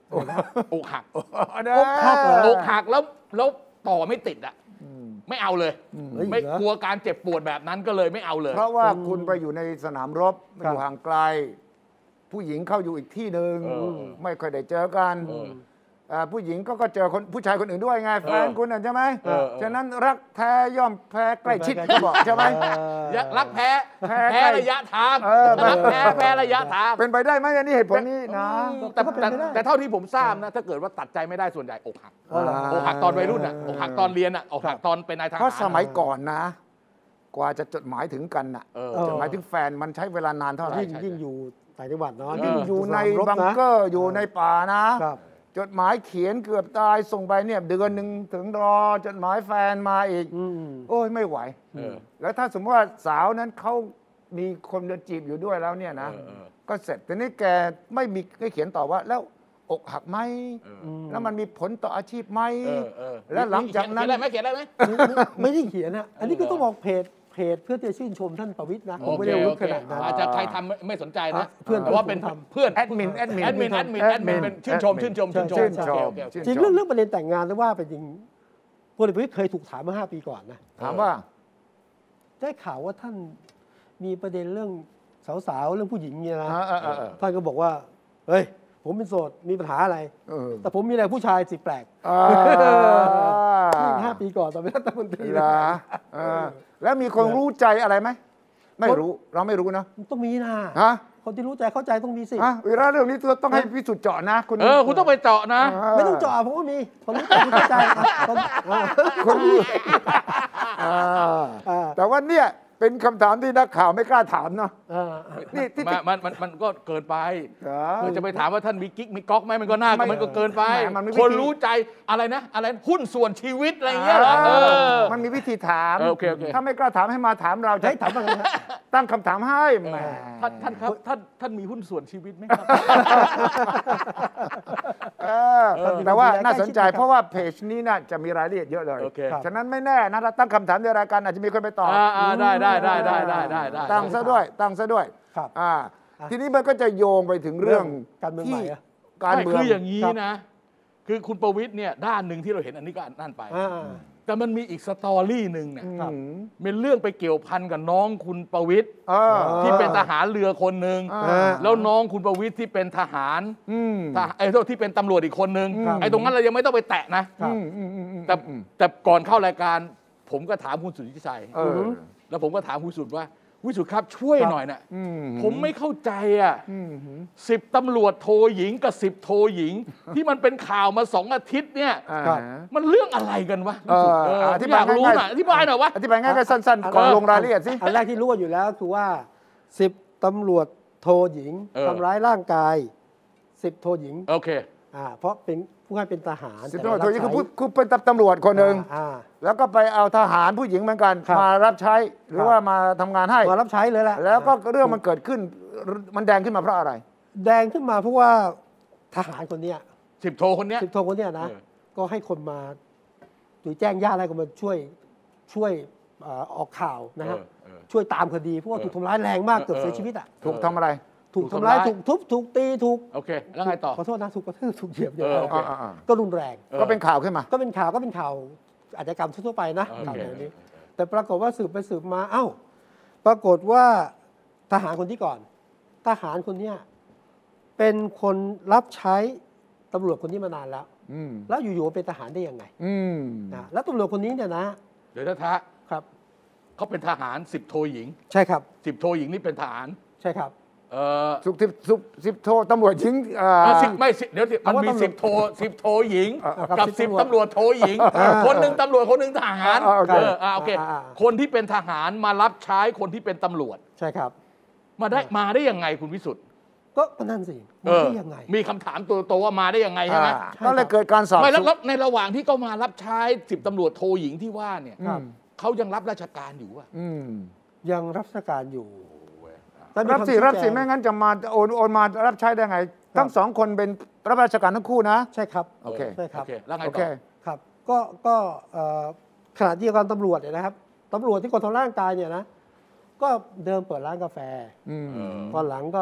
C: อกหัก
B: อกหักเหรอ
C: อกหักแล้วแล้วต่อไม่ติดอ่ะไม่เอาเลย
B: เฮ้ย
C: ไม่
B: เหรอ
C: กลัวการเจ็บปวดแบบนั้นก็เลยไม่เอาเลย
D: เพราะว่าคุณไปอยู่ในสนามรบ
B: ครั
D: อบ ยู่ห่างไกล ผู้หญิงเข้าอยู่อีกที่หนึ่ง
C: เออ
D: ไม่ค่อยได้เจอกัน
C: เออ
D: อ่าผู้หญิงก็ก็เจอคนผู้ชายคนอื่นด้วยไงแฟนคุณน่ะใช่ไหม
C: เออเออ
D: ฉะนั้นรักแท้ย่อมแพ้ใกล้ชิดเขาบอกใช่ไหม
C: รักแพ้
D: แพ้
C: แพ้ระยะทาง
D: เออ
C: รักแพ้แพ้ระยะทาง
D: เป็นไปได้ไหมอันนี้เหตุผลนี้นะ
C: แต่แต่
B: ก็เป็นไปได้
C: แต่เท่าที่ผมทราบนะถ้าเกิดว่าตัดใจไม่ได้ส่วนใหญ่อกหัก
B: อ๋อเหรอ
C: อกหักตอนวัยรุ่นอ่ะอกหักตอนเรียนอ่ะอกหักตอนเป็นนายทหาร
D: เพราะสมัยก่อนนะ กว่าจะจดหมายถึงกันน่ะ
C: เออ
D: จดหมายถึงแฟนมันใช้เวลานานเท่าไหร่
B: ยิ่งยิ่งอยู่ต่างจังหวัดเนาะ
C: เออ
D: ยิ่งอยู่ใน
B: สามรบ
D: บังเกอร์อยู่ในป่านะ
B: ครับ
D: จดหมายเขียนเกือบตายส่งไปเนี่ยเดือนหนึ่งถึงรอจดหมายแฟนมาอีก
B: อืม
D: โอ้ยไม่ไหว
C: เออ
D: แล้วถ้าสมมติว่าสาวนั้นเขามีคนเดินจีบอยู่ด้วยแล้วเนี่ยนะ
C: เออเออ
D: ก็เสร็จแต่นี่แกไม่มีไม่เขียนต่อว่า แล้วอกหักไหม
C: เออ
D: แล้วมันมีผลต่ออาชีพไหม
C: เออเออ
D: แล้วหลังจากนั้น
C: เขียนอะไรไหมเขียนอะไรไหม
B: ไม่ได้เขียนนะอันนี้ก็ต้องบอกเพจเพจเพื่อจะชื่นชมท่านประวิตรนะผมไม่ได้รู้ขนาดนั้น
C: อาจจะใครทำไม่ไม่สนใจนะ
B: อ่ะเพื่อน
C: แต่ว่าเป็น
B: ผมทำ
C: เพื่อน
D: แอดมินแอดมิน
C: แอดมินแอดมินแอดมินเป็นชื่นชมชื่นชมชื่นชม
D: ชื่นชม
C: โอเคโอเค
D: ชื่น
B: จริง
D: ช
B: เรื่อง
D: ม
B: เรื่องประเด็นแต่งงานแล้วว่าไปจริงพลเอกประวิตรเคยถูกถามเมื่อห้าปีก่อนนะ
D: ถามว่า
B: ได้ข่าวว่าท่านมีประเด็นเรื่องสาวๆเรื่องผู้หญิงเนี่ยนะ
D: เออเออเออ
B: ท่านก็บอกว่าเฮ้ยผมเป็นโสดมีปัญหาอะไร
D: เออ
B: แต่ผมมีอะไรผู้ชายสิแปลก
D: อ่า
B: นี่ห้าปีก่อนตอนเป็นรัฐมนตรี
D: เหร
B: นะ
D: อเออแล้วมีคนรู้ใจอะไรไหมไม่รู้เราไม่รู้นะ
B: มันต้องมีนะ
D: ฮะ
B: คนที่รู้ใจเข้าใจต้องมีสิ
D: ฮะเวลาเรื่องนี้ต้องให้พิสูจน์เจาะนะคุณ
C: เออคุณต้องไปเจาะนะ
B: ไม่ต้องเจาะผมก็มีคนรู้ใจคนเข้าใจอ่ะคนอ่ะ
D: คนอ่า
B: อ่า
D: แต่ว่าเนี่ยเป็นคำถามที่นักข่าวไม่กล้าถามเนาะ
B: อ่า
D: นี่ที่
C: มันมันมันมันก็เกินไป
D: เหรอ
C: เออจะไปถามว่าท่านมีกิ๊กมีก๊อกไหมมันก็น่า
D: ไม่
C: มันก็เกินไป
D: แหมมันไม่วิธี
C: คนรู้ใจอะไรนะ อะไรหุ้นส่วนชีวิตอะไรอย่างเงี้ยเหรอเออ
D: มันมีวิธีถาม
C: เออโอเคโอเค
D: ถ้าไม่กล้าถามให้มาถามเราจะ
B: เฮ้ยถามอะไรฮะ
D: ตั้งคำถามให้แหม
C: ท่านท่านครับท่านท่านมีหุ้นส่วนชีวิตไหมครับ
D: เออแต่ว่าน่าสนใจเพราะว่าเพจนี้น่าจะมีรายละเอียดเยอะเลย
C: โอเค
D: ฉะนั้นไม่แน่นะถ้าตั้งคำถามในรายการอาจจะมีคนไปตอบ
C: อ่าอ่าได้ได้ได้ได้ได้ได้ได้
D: ตั้งซะด้วยตั้งซะด้วย
B: ครับ
D: อ่าทีนี้มันก็จะโยงไปถึงเรื่อง
B: การเมืองใหม่อะ
D: การ
C: ไม่
D: เมือง
C: คืออย่างนี้
B: ครับ
C: นะ คือคุณประวิตรเนี่ยด้านหนึ่งที่เราเห็นอันนี้ก็นั่นไป
B: อ่า
C: แต่มันมีอีกสตอรี่หนึ่งเนี่ย
B: ครับ
C: เป็นเรื่องไปเกี่ยวพันกับน้องคุณประวิตร
D: เออ
C: ที่เป็นทหารเรือคนหนึ่ง
D: อ่า
C: แล้วน้องคุณประวิตรที่เป็นทหาร
D: อืม
C: ทหารไอ้โทษที่เป็นตำรวจอีกคนนึง
B: ครับ
C: ไอ้ตรงนั้นเรายังไม่ต้องไปแตะนะ
B: ครับ
D: อืมอืมอืมอืม
C: แต่แต่ก่อนเข้ารายการ ผมก็ถามคุณสุทธิชัย
D: เออ
C: แล้วผมก็ถามคุณสุทธิว่าวิสุทธิครับช่วยหน่อยนะ
D: อืม
C: ผมไม่เข้าใจอ่ะ
D: อืม
C: สิบตำรวจโทหญิงกับสิบโทหญิง ที่มันเป็นข่าวมาสองอาทิตย์เนี่ย
D: อ่า
B: ครับ
C: มันเรื่องอะไรกันวะ
D: เออ
C: เออ
D: อธิบาย
C: อยากรู้
D: ง่ายๆ
C: หน่อยอธิบายหน่อยวะ
D: อธิบายง่ายๆสั้นๆก่อนลงรายละเอียดสิ
B: อันแรกที่รู้กันอยู่แล้วคือว่าสิบตำรวจโทหญิง
C: เออ
B: ทำร้ายร่างกายสิบโทหญิง
C: โอเค
B: อ่าเพราะเป็นผู้ให้เป็นทหาร
D: สิบ
B: แต่
D: ตำรวจโทนี่คือ
B: ใช้
D: ผู้คือเป็นตำรวจคนหนึ่ง
B: อ่า
D: แล้วก็ไปเอาทหารผู้หญิงเหมือนกัน
B: ครับ
D: มารับใช้หรื
B: ครั
D: อบ ว่ามาทำงานให้
B: มารับใช้เลยแหละ
D: แล้วก็เรื่องมันเกิดขึ้นมันแดงขึ้นมาเพราะอะไร
B: แดงขึ้นมาเพราะว่าทหารคนเนี้ย
C: สิบโทคนเนี้ย
B: สิบโทคนเนี้ยนะ
C: เออ
B: ก็ให้คนมาหรือแจ้งญาติอะไรก็มาช่วยช่วยเอ่อออกข่าวนะฮะ
C: เออเออ
B: ช่วยตามคดีเพราะว่า
C: เออ
B: ถูกทำร้ายแรงมากเกือบ
C: เออ
B: เสียชีวิตอ่ะ
D: ถูกทำอะไร
B: ถูก
C: ถูก
B: ทำร้าย
C: ทำร้าย
B: ถูกทุบถูกตีถูก
C: โอเค แล้วไงต่อ
B: ขอโทษนะถูกกระทืบถูกเหยียบเนี่ย
C: เออโอเค
D: อ่าๆ
B: ก็รุนแรง
C: เออ
D: ก็เป็นข่าวขึ้นมา
B: ก็เป็นข่าวก็เป็นข่าวอาชญากรรมทั่วๆไปนะ
C: โอเค
B: ข่าวแบบนี้ แต่ปรากฏว่าสืบไปสืบมาเอ้า ปรากฏว่าทหารคนที่ก่อน ทหารคนเนี้ยเป็นคนรับใช้ตำรวจคนนี้มานานแล้ว
D: อืม
B: แล้วอยู่ๆเป็นทหารได้ยังไง
D: อืม
B: นะแล้วตำรวจคนนี้เนี่ยนะ
C: เดี๋ยวนะทะ
B: ครับ
C: เขาเป็นทหารสิบโทหญิง
B: ใช่ครับ
C: สิบโทหญิงนี่เป็นทหาร
B: ใช่ครับ
C: เออ
D: สุขสิบสุขสิบโทตำรวจหญิงอ่า
C: อ่ะสิบไม่สิเดี๋ยวสิมัน
B: เอาว่า
C: มี
B: ตำรวจ
C: สิบโทสิบโทหญิง
B: อ่า
C: กับ
B: สิ
C: สิ
B: บบ ตำ
C: ตำ
B: ร
C: ร
B: ว
C: ว
B: จ
C: จโทหญิง
B: อ่า
C: คนหนึ่งตำรวจคนหนึ่งทหาร
D: อ่าโอเค
C: เอออ่าโอเค
B: อ่าอ่า
C: คนที่เป็นทหารมารับใช้คนที่เป็นตำรวจ
B: ใช่ครับ
C: มาได้มาได้ยังไงคุณวิสุทธ์
B: ก็ก็นั่นสิ
C: เอ
B: มา
C: อ
B: ได้ยังไง
C: มีคำถามตัวโตว่ามาได้ยังไงใช่ไหม
D: อ่าก็เลยเกิดการสอบ
C: ไม่แล้ว
D: สวน
C: แล้วในระหว่างที่เขามารับใช้สิบตำรวจโทหญิงที่ว่าเนี่ย
B: ครับ
C: เขายังรับราชการอยู่อ่ะ
D: อืม
B: ยังรับราชการอยู่
D: รับสิรับสิไม่งั้นจะมาโอนโอนมารับใช้ได้ไง ทั้งสองคนเป็นรับราชการทั้งคู่นะ
B: ใช่ครับ
D: โอเค
B: ใช่ครับ
C: โอเคแล้วไง
D: โอ
C: ต่
D: เค
C: อ
B: ครับก็ก็เอ่อขณะเดียวกันตำรวจเนี่ยนะครับตำรวจที่กดทำร่างกายเนี่ยนะก็เดิมเปิดร้านกาแฟ
D: อืม
C: เออ
B: ตอนหลังก็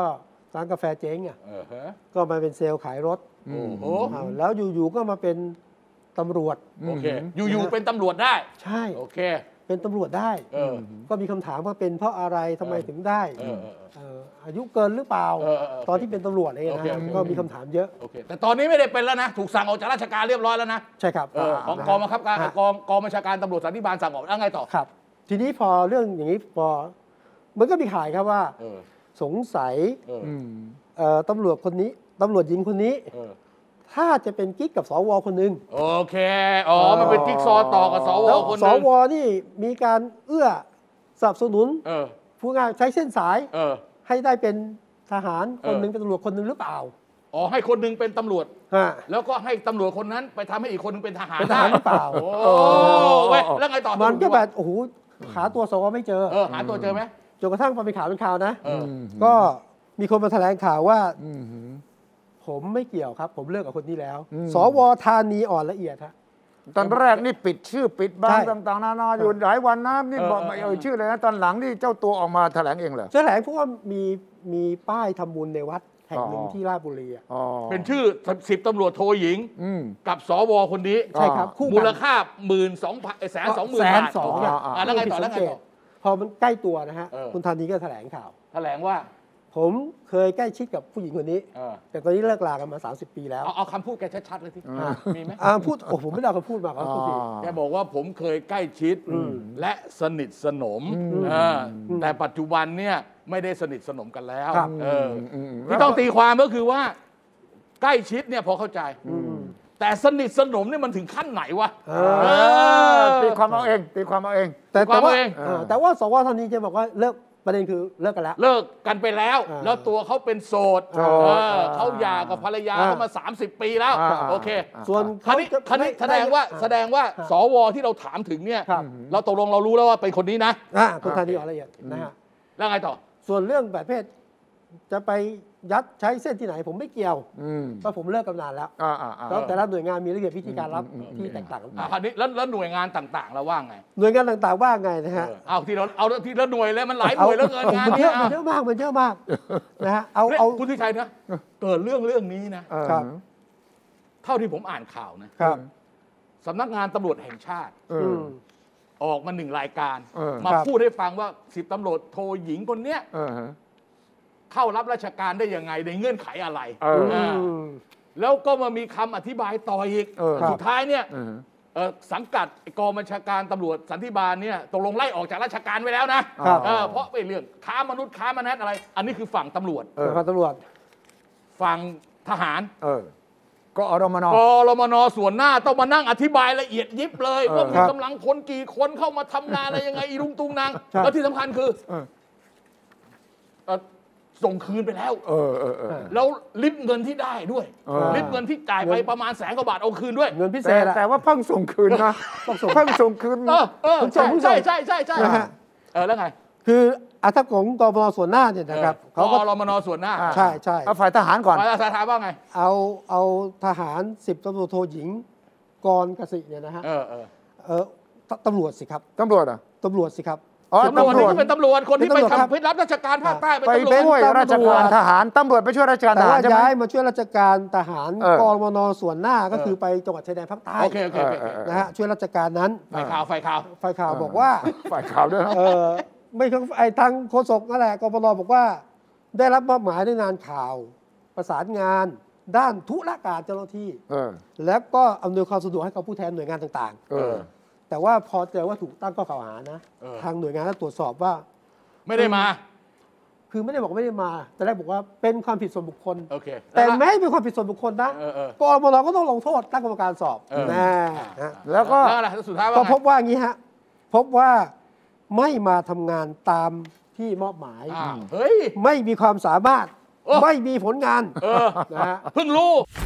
B: ร้านกาแฟเจ๊งอ่ะ
C: เออฮะ
B: ก็มาเป็นเซลล์ขายรถ
C: โอ้โห
B: อ้าวแล้วอยู่ๆก็มาเป็นตำรวจ
C: โอเค อยู่ๆเป็นตำรวจได้
B: ใช่
C: โอเค
B: เป็นตำรวจได้
C: เออ
B: ก็มีคำถามว่าเป็นเพราะอะไรทำไม
C: เออ
B: ถึงได้
C: เออเออ
B: เอ่ออายุเกินหรือเปล่า
C: เออเออเออ
B: ตอนที่เป็นตำรวจเอง
C: โอ
B: นะ
C: เค
B: ฮะ
C: โอเค
B: ก็มีคำถามเยอะ
C: โอเค แต่ตอนนี้ไม่ได้เป็นแล้วนะ ถูกสั่งออกจากราชการเรียบร้อยแล้วนะ
B: ใช่ครับ
C: เออของ
B: นะฮะ
C: กองบังคับการ
B: ฮะ
C: กองกองบัญชาการตำรวจสันติบาลสั่งออกแล้วไงต่อ
B: ครับ ทีนี้พอเรื่องอย่างนี้พอมันก็มีข่ายครับว่า
C: เออ
B: สงสัย
C: เออ
B: เอ่อตำรวจคนนี้ตำรวจหญิงคนนี้
C: เออ
B: ถ้าจะเป็นกิ๊กกับสวคนหนึ่ง
C: โอเค อ๋อ มันเป็นจิ๊กซอว์ต่อกับสว
B: แล้ว
C: คนห
B: ส
C: นึ่ง
B: วนี่มีการเอื้อสนับสนุน
C: เออ
B: ผู้งานใช้เส้นสาย
C: เออ
B: ให้ได้เป็นทหารคนหนึ่ง
C: เออ
B: เป็นตำรวจคนหนึ่งหรือเปล่า
C: อ๋อ ให้คนหนึ่งเป็นตำรวจ
B: ฮะ
C: แล้วก็ให้ตำรวจคนนั้นไปทำให้อีกคนหนึงเป็นทหาร
B: เป็นทหารหรือเปล่า
C: โอ้เว้ยแล้วไงต่อ
B: มันก็แบบโอ้โหหาตัวสวไม่เจอ
C: เออ หาตัวเจอไหม
B: จนกระทั่งพอเป็นข่าวเป็นข่าวนะ
C: เออ
B: ก็มีคนมาแถลงข่าวว่าผมไม่เกี่ยวครับ ผมเลิกกับคนนี้แล้ว สวธานีอ่อนละเอียดฮะ
D: ตอนแรกนี่ปิดชื่อปิดบ้าง
B: ใช่
D: ต่างๆนานาอยู่หลายวันนะนี่
C: เออ
D: บอก
C: เออ
D: ไม่เอ่ยชื่อเลยนะตอนหลังนี่เจ้าตัวออกมาแถลงเองเหรอ
B: แถลงเพราะว่ามีมีป้ายทำบุญในวัดแห่งหนึ่ง
D: อ๋อ
B: ที่ราชบุรีอะ
D: อ๋อ
C: เป็นชื่อสิบตำรวจโทหญิง
D: อืม
C: กับสวคนนี้
B: ใช่ครับคู่กัน
C: มูลค่าหมื่นสองพันแสนสองหมื่น
B: แสน
C: บาท
B: สอง
D: อ่า
B: อะ
D: อ่า
C: อ่าแล้วไงต่อแล้วไงต่อ
B: พอมันใกล้ตัวนะฮะ
C: เออ
B: คุณธานีก็แถลงข่าว
C: แถลงว่า
B: ผมเคยใกล้ชิดกับผู้หญิงคนนี้
C: เออ
B: แต่ตอนนี้เลิกลากันมา สามสิบ ปีแล้ว
C: เอาเอาคำพูดแกชัดๆเลยที่
B: อ่า
C: มีไหม
B: อ่าพูดโอ้ผมไม่ได้เอาคำพูดมาครับพูดผิด
C: แกบอกว่าผมเคยใกล้ชิด
B: อืม
C: และสนิทสนม
B: อืม
C: เออแต่ปัจจุบันเนี่ยไม่ได้สนิทสนมกันแล้ว
B: ครับ
C: เอออ
D: ม
C: ที่ต้องตีความก็คือว่า ใกล้ชิดเนี่ยพอเข้าใจ
B: ม
C: แต่สนิทสนมเนี่ยมันถึงขั้นไหนวะ
B: เอ
C: เอ
B: อ
C: อ
D: ตีความเอาเองตีความเอาเอง
B: แต่แต่ว่า
C: ความเอง
B: เออแต่ว่าสวธานีจะบอกว่าเลิกประเด็นคือเลิกกันแล้ว
C: เลิกกันไปแล้ว
B: อ่า
C: แล้วตัวเขาเป็นโสด
B: โสด
C: เออเขาหย่ากับภรรยา
B: อ่า
C: เขามา สามสิบ ปีแล้ว
D: อ่า
C: โอเค
B: ส่วน
C: คันนี้
B: เขาจะ
C: คันนี้
B: ได้
C: แสดงว่า
B: ได้
C: แสดงว่า
B: อ่า
C: สวที่เราถามถึงเนี่ย
B: ครับ
C: เราตกลงเรารู้แล้วว่าเป็นคนนี้นะ
B: อ่าคุณธานีอ่อนละเอียดนะฮะ
C: แล้วไงต่อ
B: ส่วนเรื่องแบบเพศจะไปยัดใช้เส้นที่ไหนผมไม่เกี่ยว
D: อืม
B: เพราะผมเลิกกันนานแล้ว
D: อ่าอ่าอ่า
B: แล้วแต่ละหน่วยงานมีระเบียบวิธีการรับที่แตกต่างกันไป
C: อ่ะคราวนี้แล้วแล้วหน่วยงานต่างๆเราว่าไง
B: หน่วยงานต่างๆว่าไงนะฮะ
C: เออเอาที่เราเอาที่ละหน่วยเลยมันหลายหน่วยแล้วเกินงาน
B: มันเย
C: เนี้
B: อะมันเยอะมากมันเยอะมากนะฮะเอา
C: เอา
B: เอา
C: คุณทิชัยนะเกิดเรื่องเรื่องนี้นะ
D: เออ
B: ครับ
C: เท่าที่ผมอ่านข่าวนะครับ สำนักงานตำรวจแห่งชาติ
D: เอ
B: อื
D: อ
B: ม
C: ออกมาหนึ่งรายการ
D: เออ
C: มา
B: ครับ
C: พูดให้ฟังว่าสิบตำรวจโทหญิงคนเนี้ย
D: เออฮะ
C: เข้ารับราชการได้ยังไงในเงื่อนไขอะไร
D: เออ
B: อื
C: อ่าม แล้วก็มามีคำอธิบายต่ออีก
D: เออ
C: สุดท้ายเนี่ย
D: เออ
C: เอ่อสังกัดกองบัญชาการตำรวจสันติบาลเนี่ยตกลงไล่ออกจากราชการไปแล้วนะครับ เออเพราะไปเรื่องค้ามนุษย์ค้ามนุษย์อะไร อันนี้คือฝั่งตำรวจ
D: เออ
B: ฝั่งตำรวจ
C: ฝั่งทหาร
D: เออ ก็อรมน
C: กรมนส่วนหน้าต้องมานั่งอธิบายละเอียดยิบเลย
D: เออ
C: ว่ามี
B: ครับ
C: กำลังคนกี่คนเข้ามาทำงานอะไรยังไงอีรุงตุงนาง
B: ใช่
C: แล้วที่สำคัญคือ
D: เออ
C: เอ่อส่งคืนไปแล้ว
D: เออเออเออ
C: แล้วริบเงินที่ได้ด้วย
D: เออ
C: ริบเงินที่จ่ายไปประมาณแสนกว่าบาทเอาคืนด้วย
B: เงินพิเศ
D: แต่
B: ษอะ
D: แต่ว่าเพิ่งส่งคืนนะ
B: ต้องส่ง
D: เพิ่งส่งคืน
C: เออเออ
B: เพิ่งส่
C: ใช่
B: งเพิ่งส่
C: ใช่
B: ง
C: ใช่ใช่ใช่
B: นะฮะ
C: เออแล้วไง
B: คืออาถ้าของกบส่วนหน้าเนี่ยนะครับ
C: เอ
B: เขา
C: อ
B: ก็
C: กรมนส่วนหน้า
D: อ่า
B: ใช่ใช่
D: เอาฝ่ายทหารก่อน
C: ฝ่ายสถานว่าไง
B: เอาเอาทหารสิบตำรวจโทหญิงกรกสิเนี่ยนะฮะ
C: เออเออ
B: เออตตำรวจสิครับ
D: ตำรวจอ่ะ
B: ตำรวจสิครับ
D: อ๋อ
C: ตำรวจ
D: ตำร
C: นี่
D: วจ
C: ก็เป็นตำรวจคนที่ไป
B: เป็นตำรวจครับ
C: ทำไปรับราชการภาคใต้เป็น
D: ไป
C: ตำรวจ
D: ช่วยราชการทหารตำรวจไปช่วยราชการท
B: แต่
D: หาร
B: ว่า
D: ใช่ไหม
B: ย้ายมาช่วยราชการทหาร
D: เออก
B: รมนส่วนหน้าก็คือไปจังหวัดชายแดนภาคใต้
C: โอเคโอเคโอเค
D: เออเออ
B: นะฮะช่วยราชการนั้น
C: ฝ่ายข่าวฝ่ายข่าว
B: ฝ่ายข่าวบอกว่า
D: ฝ่ายข่าวด้วยนะ
B: เออไม่ใช่ไอ้ทางโฆษกนั่นแหละกปนบอกว่า ได้รับมอบหมายในงานข่าว ประสานงาน ด้านธุรการเจ้าหน้าที่
D: เออ
B: แล้วก็อำนวยความสะดวกให้กับผู้แทนหน่วยงานต่าง
D: เออ
B: ๆ แต่ว่าพอเจอว่าถูกตั้งข้อกล่าวหานะ
C: เออ
B: ทางหน่วยงานก็ตรวจสอบว่า
C: ไม่ได้มา
B: คือไม่ได้บอกว่าไม่ได้มา แต่แรกบอกว่าเป็นความผิดส่วนบุคคล
C: โอเค
B: แต่แม้เป็นความผิดส่วนบุคคลนะ
C: เออเออ
B: กรมนก็ต้องลงโทษตั้งกรรมการสอบ
C: เออ
B: แน่ฮะ
D: แล้วก็
C: แล้วอะไรสุดท้ายว่า
B: ก็
C: ไง
B: พบว่าอย่างนี้ฮะพบว่าไม่มาทำงานตามที่มอบหมาย
C: อ้าวเฮ้ย
B: ไม่มีความสามารถ
C: โอ้
B: ไม่มีผลงาน
C: เออ
B: นะฮะ
C: เพิ่งรู้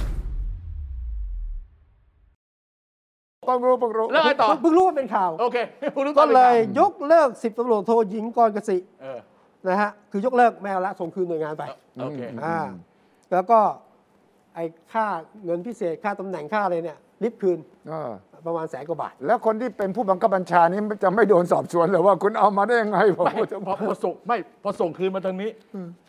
D: เพิ่งรู้เพิ่งรู้
C: แล้วไงต่อ
B: เพิ่งรู้ว่าเป็นข่าว
C: โอเคเพิ่งรู้ต
B: ก็
C: อนป็น
B: เล
C: ข่าวย
B: ยกเลิกสิบตำรวจโทหญิงกรกสิ
C: เออ
B: นะฮะคือยกเลิกไม่เอาละส่งคืนหน่วยงานไป
C: โอเค
B: อ่าแล้วก็ไอ้ค่าเงินพิเศษค่าตำแหน่งค่าอะไรเนี่ยรีบคืน
D: เออ
B: ประมาณแสนกว่าบาท
D: แล้วคนที่เป็นผู้บังคับบัญชานี้จะไม่โดนสอบสวนเหรือว่าคุณเอามาได้ยังไงผม
C: ไม่พอพอส่งไม่พอส่งคืนมาทางนี้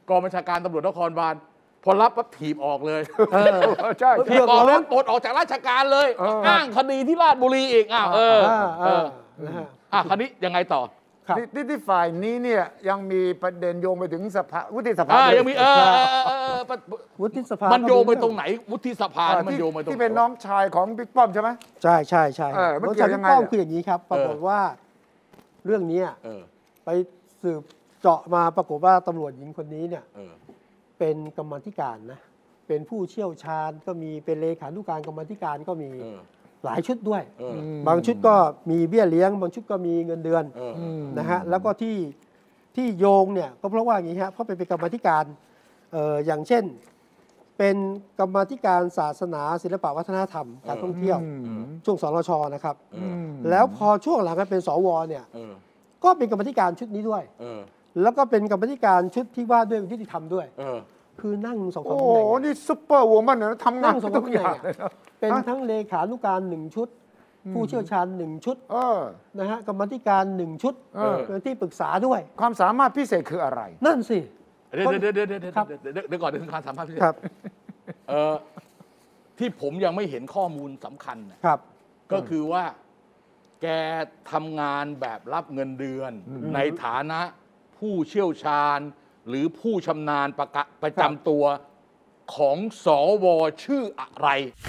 C: กองบัญชาการตำรวจนครบาลพอรับปั๊บถีบออกเลย
D: เออใช่
C: ถีบออกแล้วปลดออกจากราชการเลย
D: เออ
C: อ้างคดีที่ราชบุรีอีกอ้าวเออ
B: อ่า
C: เอ
B: อ่า
C: อ
B: นะฮะ
C: อ่ะคราวนี้ยังไงต่อ
B: ครับ
D: ที่ที่ฝ่ายนี้เนี่ยยังมีประเด็นโยงไปถึงสภาวุฒิสภา
C: อ่า
D: ด้ว
C: ยังมีเออเออเออเออ
B: วุฒิสภา
C: มั
B: มัน
C: โยงไปตรงไหนวุฒิสภา
D: อ่า
C: มัน
D: ที่
C: โยงไปตรง
D: ที่เป็นน้องชายของบิ๊กป้อมใช่ไหม
B: ใช่ใช่ใช่
D: เออมัน
B: น้อง
D: เกี่
B: ชาย
D: ยวยั
B: บิ๊
D: ง
B: ก
D: ไง
B: ป้อม
D: เนี่ย
B: คืออย่างนี้ครับ ปรากฏว่าเรื่องนี้
C: เออ
B: ไปสืบเจาะมาปรากฏว่าตำรวจหญิงคนนี้เนี่ย
C: เออ
B: เป็นกรรมาธิการนะเป็นผู้เชี่ยวชาญก็มีเป็นเลขานุการกรรมาธิการก็มี
C: เออ
B: หลายชุดด้วย
C: เออ
B: บางชุดก็มีเบี้ยเลี้ยง บางชุดก็มีเงินเดือน
C: เออ
B: นะฮะแล้วก็ที่ที่โยงเนี่ยก็เพราะว่าอย่างนี้ฮะเพราะเป็นกรรมาธิการเอ่ออย่างเช่นเป็นกรรมาธิการศาสนาศิลปวัฒนธรรมการท่องเที่ยว
D: อืม
B: ช่วงสนชนะครับ
C: เออ
B: แล้วพอช่วงหลังกันเป็นสวเนี่ย
C: เออ
B: ก็เป็นกรรมาธิการชุดนี้ด้วย
C: เออ
B: แล้วก็เป็นกรรมาธิการชุดที่ว่าด้วยยุติธรรมด้วย
C: เออ
B: คือนั่งสองสา
D: โอ้
B: ม
D: โห
B: ตำแหน่ง
D: นี่ซุปเปอร์วูแมนนะทำงา
B: นั่
D: น
B: งสอง
D: ทุ
B: ตำ
D: ก
B: แห
D: อ
B: น่ง
D: ย่าง
B: อะ
D: เลยนะ
B: เป็น
D: ฮะ
B: ทั้งเลขานุการหนึ่งชุด ผู้เชี่ยวชาญหนึ่งชุด
D: เออ
B: นะฮะกรรมาธิการหนึ่งชุด
D: เออ
B: เป็นที่ปรึกษาด้วย
D: ความสามารถพิเศษคืออะไร
B: นั่นสิ
C: เดี๋ยวเดี๋ยวเดี๋ยวเดี๋ยวเดี๋ยว
B: ครับ
C: เดี๋ยวเดี๋ยวก่อนถึงการสัมภาษณ์พี่
B: ครับ
C: เออที่ผมยังไม่เห็นข้อมูลสำคัญน่ะ
B: ครับ
C: ก็คือว่าแกทำงานแบบรับเงินเดือน ในฐานะผู้เชี่ยวชาญ หรือผู้ชำนาญประกะประจำตัวของสวชื่ออะไร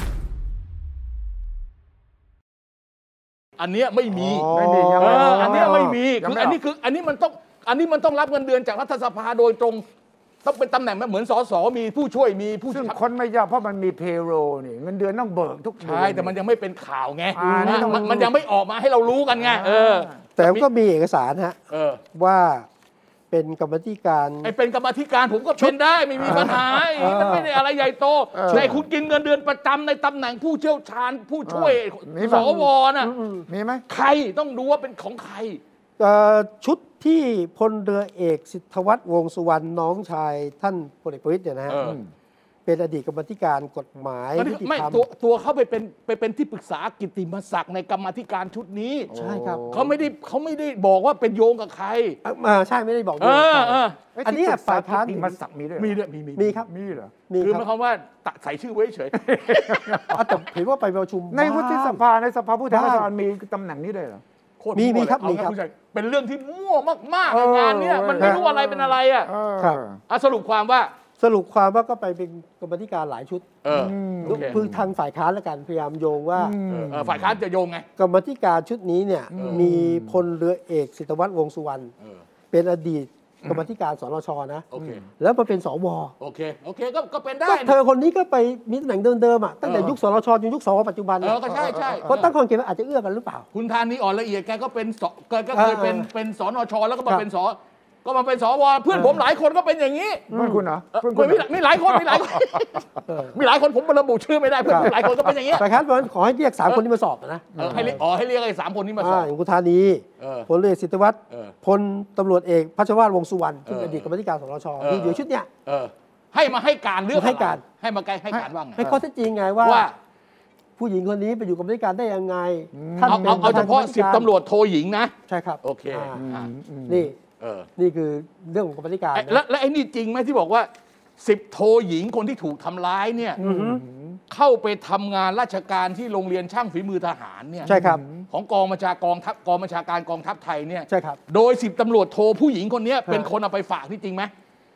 C: อันเนี้ยไม่มี
B: อ๋อ
D: ไม่มียัง
C: เอ
D: ไม่
C: ออันเนี้ยไม่มี
D: ยัง
C: คือ
D: ไม่
C: อัน
D: อ
C: นี้คืออันนี้มันต้องอันนี้มันต้องรับเงินเดือนจากรัฐสภาโดยตรง ต้องเป็นตำแหน่งเหมือนสสมีผู้ช่วยมีผู้
D: ซึ่งคนไม่ยากเพราะมันมีเพโรนี่เงินเดือนต้องเบิกทุกเดือน
C: ใช่แต่มันยังไม่เป็นข่าวไง
D: อ่านี่ต้อง
C: มันมันยังไม่ออกมาให้เรารู้กันไงเออ
B: แต่ก็มีเอกสารฮะ
C: เออ
B: ว่าเป็นกรรมาธิการ
C: ไอ้เป็นกรรมาธิการผมก็เป็นได้ไม่มีปัญหามันไม่ได้อะไรใหญ่โตแต่คุณกินเงินเดือนประจำในตำแหน่งผู้เชี่ยวชาญ ผู้ช่วยสวน่ะ
D: มีไหม
C: ใครต้องดูว่าเป็นของใคร
B: เอ่อชุดที่พลเรือเอกสิทธวัฒน์วงษ์สุวรรณน้องชายท่านพลเอกประวิตรเนี่ยนะฮะ
C: เออ
B: เป็นอดีตกรรมาธิการกฎหมาย
C: ไม่
B: ยุติ
C: ไม่
B: ธรรม
C: ตัวตัวเขาไปเป็นไปเป็นที่ปรึกษากิตติมศักดิ์ในกรรมาธิการชุดนี้
B: ใช่ครับ
C: เขาไม่ได้เขาไม่ได้บอกว่าเป็นโยงกับใคร
B: อ่าใช่ไม่ได้บอก
C: เออเออ
B: อันนี้ฝ่ายค้าน
D: ที่มาสักมีด้วย
C: มีด้วยมีมี
B: มีครับ
D: มีเหรอ
B: มี
C: คือห
B: ค
C: มาย
B: รับ
C: ความว่าตะใส่ชื่อไว้เฉย
B: อ่ะแต่เห็นว่าไปประชุม
D: ในวุฒิส
B: บ้าง
D: ภาในสภาผู้แทนราษฎ
B: บ้าง
D: รมีตำแหน่งนี้ด้วยเหรอ
C: โคตร
B: มี
C: มั่ว
B: มีครับ
C: เลย
B: มีครับ
C: เอางั้นผู้ชายเป็นเรื่องที่มั่วมากๆ
D: เออ
C: ในงานเนี้ยมันไม่รู้อะไรเป็นอะไรอ่ะ
D: เออ
B: ครับ
C: อ่ะสรุปความว่า
B: สรุปความว่าก็ไปเป็นกรรมาธิการหลายชุด
C: เออโอเค
B: คือทางฝ่ายค้านและกันพยายามโยงว่า
C: เออเออฝ่ายค้านจะโยงไง
B: กรรมาธิการชุดนี้เนี่ยมีพลเรือเอกสิทธวัฒน์วงษ์สุวรรณ
C: เออ
B: เป็นอดีตกรรมาธิการสนชนะ
C: โอเค
B: แล้วมาเป็นสว
C: โอเคโอเคก็ก็เป็นได้
B: ก็เธอคนนี้ก็ไปมีตำแหน่งเดิมๆอ่ะตั้งแต่
C: เออ
B: ยุคสนชจนยุคสวปัจจุบัน
C: เออก็ใช่ใช่
B: ก็ตั้งข้อสังเกตว่าอาจจะเอื้อกันหรือเปล่า
C: คุณธานีอ่อนละเอียดแกก็เป็นสแกก็เคยเป็น
B: เออ
C: เป็นสนชแล้วก็มา
B: ครับ
C: เป็นสก็มาเป็นสวเพื่อนผมหลายคนก็เป็นอย่างนี้
D: เพื่อนคุณเหรอ
C: เออ
D: เพื่อนคุณ
C: มีมีหลายคนมีหลายคน
B: เออ
C: มีหลายคนผมระบุชื่อไม่ได้เพื่อนผมหลายคนก็เป็นอย่างนี้
B: ฝ่ายค้านบอกว่าขอให้เรียกสามคนนี้มาสอบนะ
C: เออให้เรียกอ๋อให้เรียกไอ้สามคนนี้มาสอ
B: อ่า
C: บ
B: อย่างคุณธานี
C: เออ
B: พลเรือเอกสิทธวัฒน์
C: เออ
B: พลตำรวจเอกพัชวาทวงษ์สุวรรณซึ่ง
C: เออ
B: อดีตกรรมาธิการสนช
C: เออ
B: ที่อยู่ชุดเนี้ย
C: เออให้มาให้การเรื่อง
B: ให้การ
C: อะไรให้มาไกลให้การว่าไง
B: ให้ข้อเท็จจริงไงว่า
C: ว่า
B: ผู้หญิงคนนี้ไปอยู่กรรมาธิการได้ยังไงท่าน
C: เอา
B: เป็น
C: เอาเอาเฉพาะ
B: ปรธนกรรม
C: สิบ
B: ธิก
C: ตำรวจโทหญิงนะ
B: ใช่ครับ
C: โอเค
B: อ่า
C: อ่ะ
B: นี่
C: เออ
B: นี่คือเรื่องของกรรมาธิการ
C: ไอ้
B: นะ
C: แล้วแล้วไอ้นี่จริงไหมที่บอกว่าสิบโทหญิงคนที่ถูกทำร้ายเนี่ยเข้าไปทำงานราชการที่โรงเรียนช่างฝีมือทหารเนี่ย
B: ใช่ครับ
C: ของกองบัญชากองทัพกองบัญชาการกองทัพไทยเนี่ย
B: ใช่ครับ
C: โดยสิบตำรวจโทผู้หญิงคนเนี้ยเป็นคนเอาไปฝากที่จริงไหม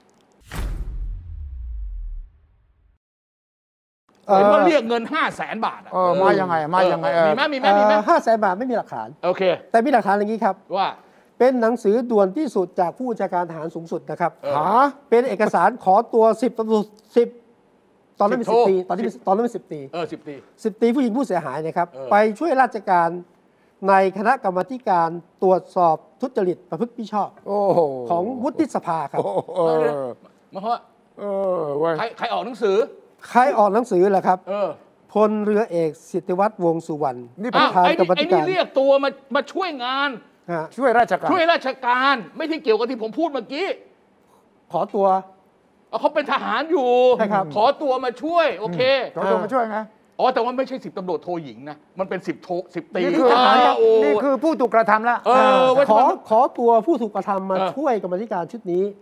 C: เห็นว่าเรียกเงินห้าแสนบาทอะ
D: เออมายังไงมายังไงเออ
C: มีไหมมีไหมมีไหม
B: ห้าแสนบาทไม่มีหลักฐาน
C: โอเค
B: แต่มีหลักฐานอย่างนี้ครับ
C: ว่า
B: เป็นหนังสือด่วนที่สุดจากผู้บัญชาการทหารสูงสุดนะครับ
C: เออ
D: หา
B: เป็นเอกสารขอตัวสิบตำรวจสิบตอนนั้นเป็น
C: สิ
B: สิ
C: บบ โท
B: ปีตอนนี้เป็นตอนนั้นเป็นสิบปี
C: เออสิบตี
B: สิบตีผู้หญิงผู้เสียหายนะครับ
C: เออ
B: ไปช่วยราชการในคณะกรรมาธิการตรวจสอบทุจริตประพฤติมิชอบ
D: โอ้โห
B: ของวุฒิสภาครับ
D: โอ้เออ
C: หมายความว่า
D: เออเว้ย
C: ใครใครออกหนังสือ
B: ใครออกหนังสือล่ะครับ
C: เออ
B: พลเรือเอกสิทธิวัฒน์วงษ์สุวรรณ
D: นี่
B: ป
C: อ้า
B: ระ
C: ว
B: ธาน
C: ไอ้
B: กร
C: นี่
B: รมา
C: ไอ้
B: ธิ
C: นี่
B: การ
C: เรียกตัวมามาช่วยงาน
B: ฮะ
D: ช่วยราชการ
C: ช่วยราชการไม่ที่เกี่ยวกับที่ผมพูดเมื่อกี้
B: ขอตัว
C: เอาเขาเป็นทหารอยู่
B: ใช่ครับ
C: ขอตัวมาช่วย โอเค
D: เขาตัวมาช่วยไง
C: อ๋อแต่ว่าไม่ใช่สิบตำรวจโทหญิงนะ มันเป็นสิบโทสิบตี
D: นี่คือทหารครับ
C: โอ้
D: นี่คือผู้ถูกกระทำแล้ว
C: เออไว้
B: ขอ
C: ทำไม
B: ขอตัวผู้ถูกกระทำมา
C: เออ
B: ช่วยกรรมาธิการชุดนี้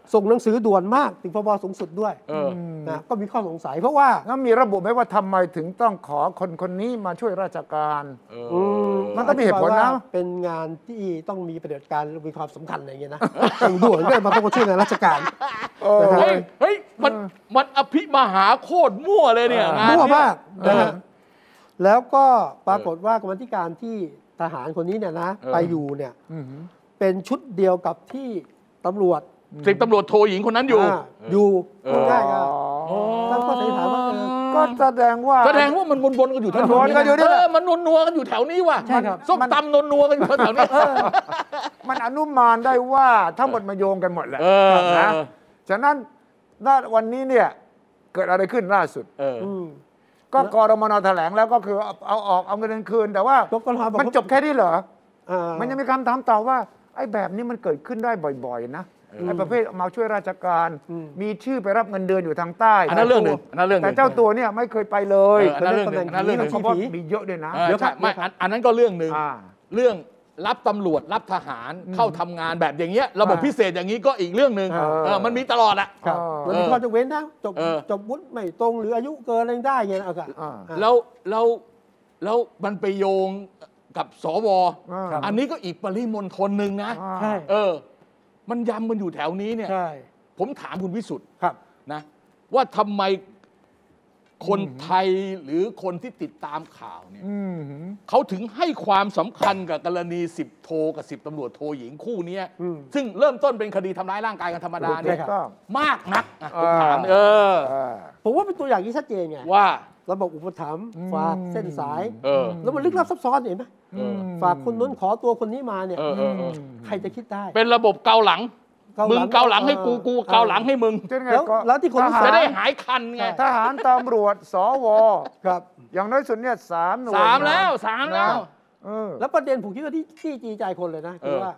B: ส่งหนังสือด่วนมากถึงพบสูงสุดด้วยนะก็มีข้อสงสัยเพราะว่า
D: แล้วมีระบุไหมว่าทำไมถึงต้องขอคนคนนี้มาช่วยราชการมันต้องมีเหตุผลนะ
B: เป็นงานที่ต้องมีปฏิบัติการมีความสำคัญอะไรอย่างเงี้ยนะส่งด่วนก็มาต้องมาช่วยงานราชการ
C: เฮ้ยเฮ้ยมันมันอภิมหาโคตรมั่วเลยเนี่ยงาน
B: มั่วมากนะฮะแล้วก็ปรากฏว่ากรรมธิการที่ทหารคนนี้เนี่ยนะไปอยู่เนี่ยเป็นชุดเดียวกับที่ตำรวจ
C: สิบตำรวจโทหญิงคนนั้นอยู่
B: อยู่ได้ครับแล้วก็สันนิษฐานว่า
D: ก็แสดงว่า
C: แสดงว่ามันวนๆกันอยู่แถวนี้เออมันนัวๆกันอยู่แถวนี้ว่ะ
B: ใช่ครับ
C: ส้มตำนัวๆกันอยู่แถวนี้
D: มันอนุมานได้ว่าทั้งหมดมาโยงกันหมดแหละนะฉะนั้นวันนี้เนี่ยเกิดอะไรขึ้นล่าสุดก็กรมนแถลงแล้วก็คือเอาออกเอาเงินคืนแต่ว่ามันจบแค่นี้เหรอมันยังมีคำถามต่อว่าไอ้แบบนี้มันเกิดขึ้นได้บ่อยๆนะไอ้ประเภทมาช่วยราชการมีชื่อไปรับเงินเดือนอยู่ทางใต้
C: อันนั้นเรื่องหนึ่งอันนั้นเรื่อง
D: แต่เจ้าตัวเนี่ยไม่เคยไปเลย
C: อันนั้นเรื่องหนึ่งอันนั้นเรื่องหนึ่ง
D: มีเยอะด้วยนะ
C: เยอะครับไม่อันนั้นก็เรื่องหนึ่งเรื่องรับตำรวจรับทหารเข้าทำงานแบบอย่างเงี้ยระบบพิเศษอย่างนี้ก็อีกเรื่องหนึ่งมันมีตลอดอะ
B: มันมีข้อจำเว้นนะจบจบวุฒิไม่ตรงหรืออายุเกินอะไรได้ไงนะ
C: แล้วแล้วแล้วมันไปโยงกับสวอันนี้ก็อีกปริมณฑลหนึ่งนะ
B: ใช่
C: เออมันย้ำมันอยู่แถวนี้เนี่ยผมถามคุณวิสุทธ์นะว่าทำไมคนไทยหรือคนที่ติดตามข่าวเนี่ยเขาถึงให้ความสำคัญกับกรณีสิบโทกับสิบตำรวจโทหญิงคู่นี้ซึ่งเริ่มต้นเป็นคดีทำร้ายร่างกายกันธรรมดาเนี่ยมากนักผมถามเออ
B: ผมว่าเป็นตัวอย่างที่ชัดเจนไง
C: ว่า
B: ระบบอุปถัมภ์ฝากเส้นสายแล้วมันลึกลับซับซ้อนเห็นไหมฝากคนนู้นขอตัวคนนี้มาเนี่ยใครจะคิดได้
C: เป็นระบบเกาหลังมึงเกาหลังให้กูกูเกาหลังให้มึง
B: แล้วแล้วที่คน
C: จะได้หายคันไง
D: ทหารตำรวจสวครับอย่างน้อยสุดเนี่ยสามหน่วย
C: สามแล้วสามแล้ว
B: แล้วประเด็นผมคิดว่าที่ที่จีใจคนเลยนะคือว่า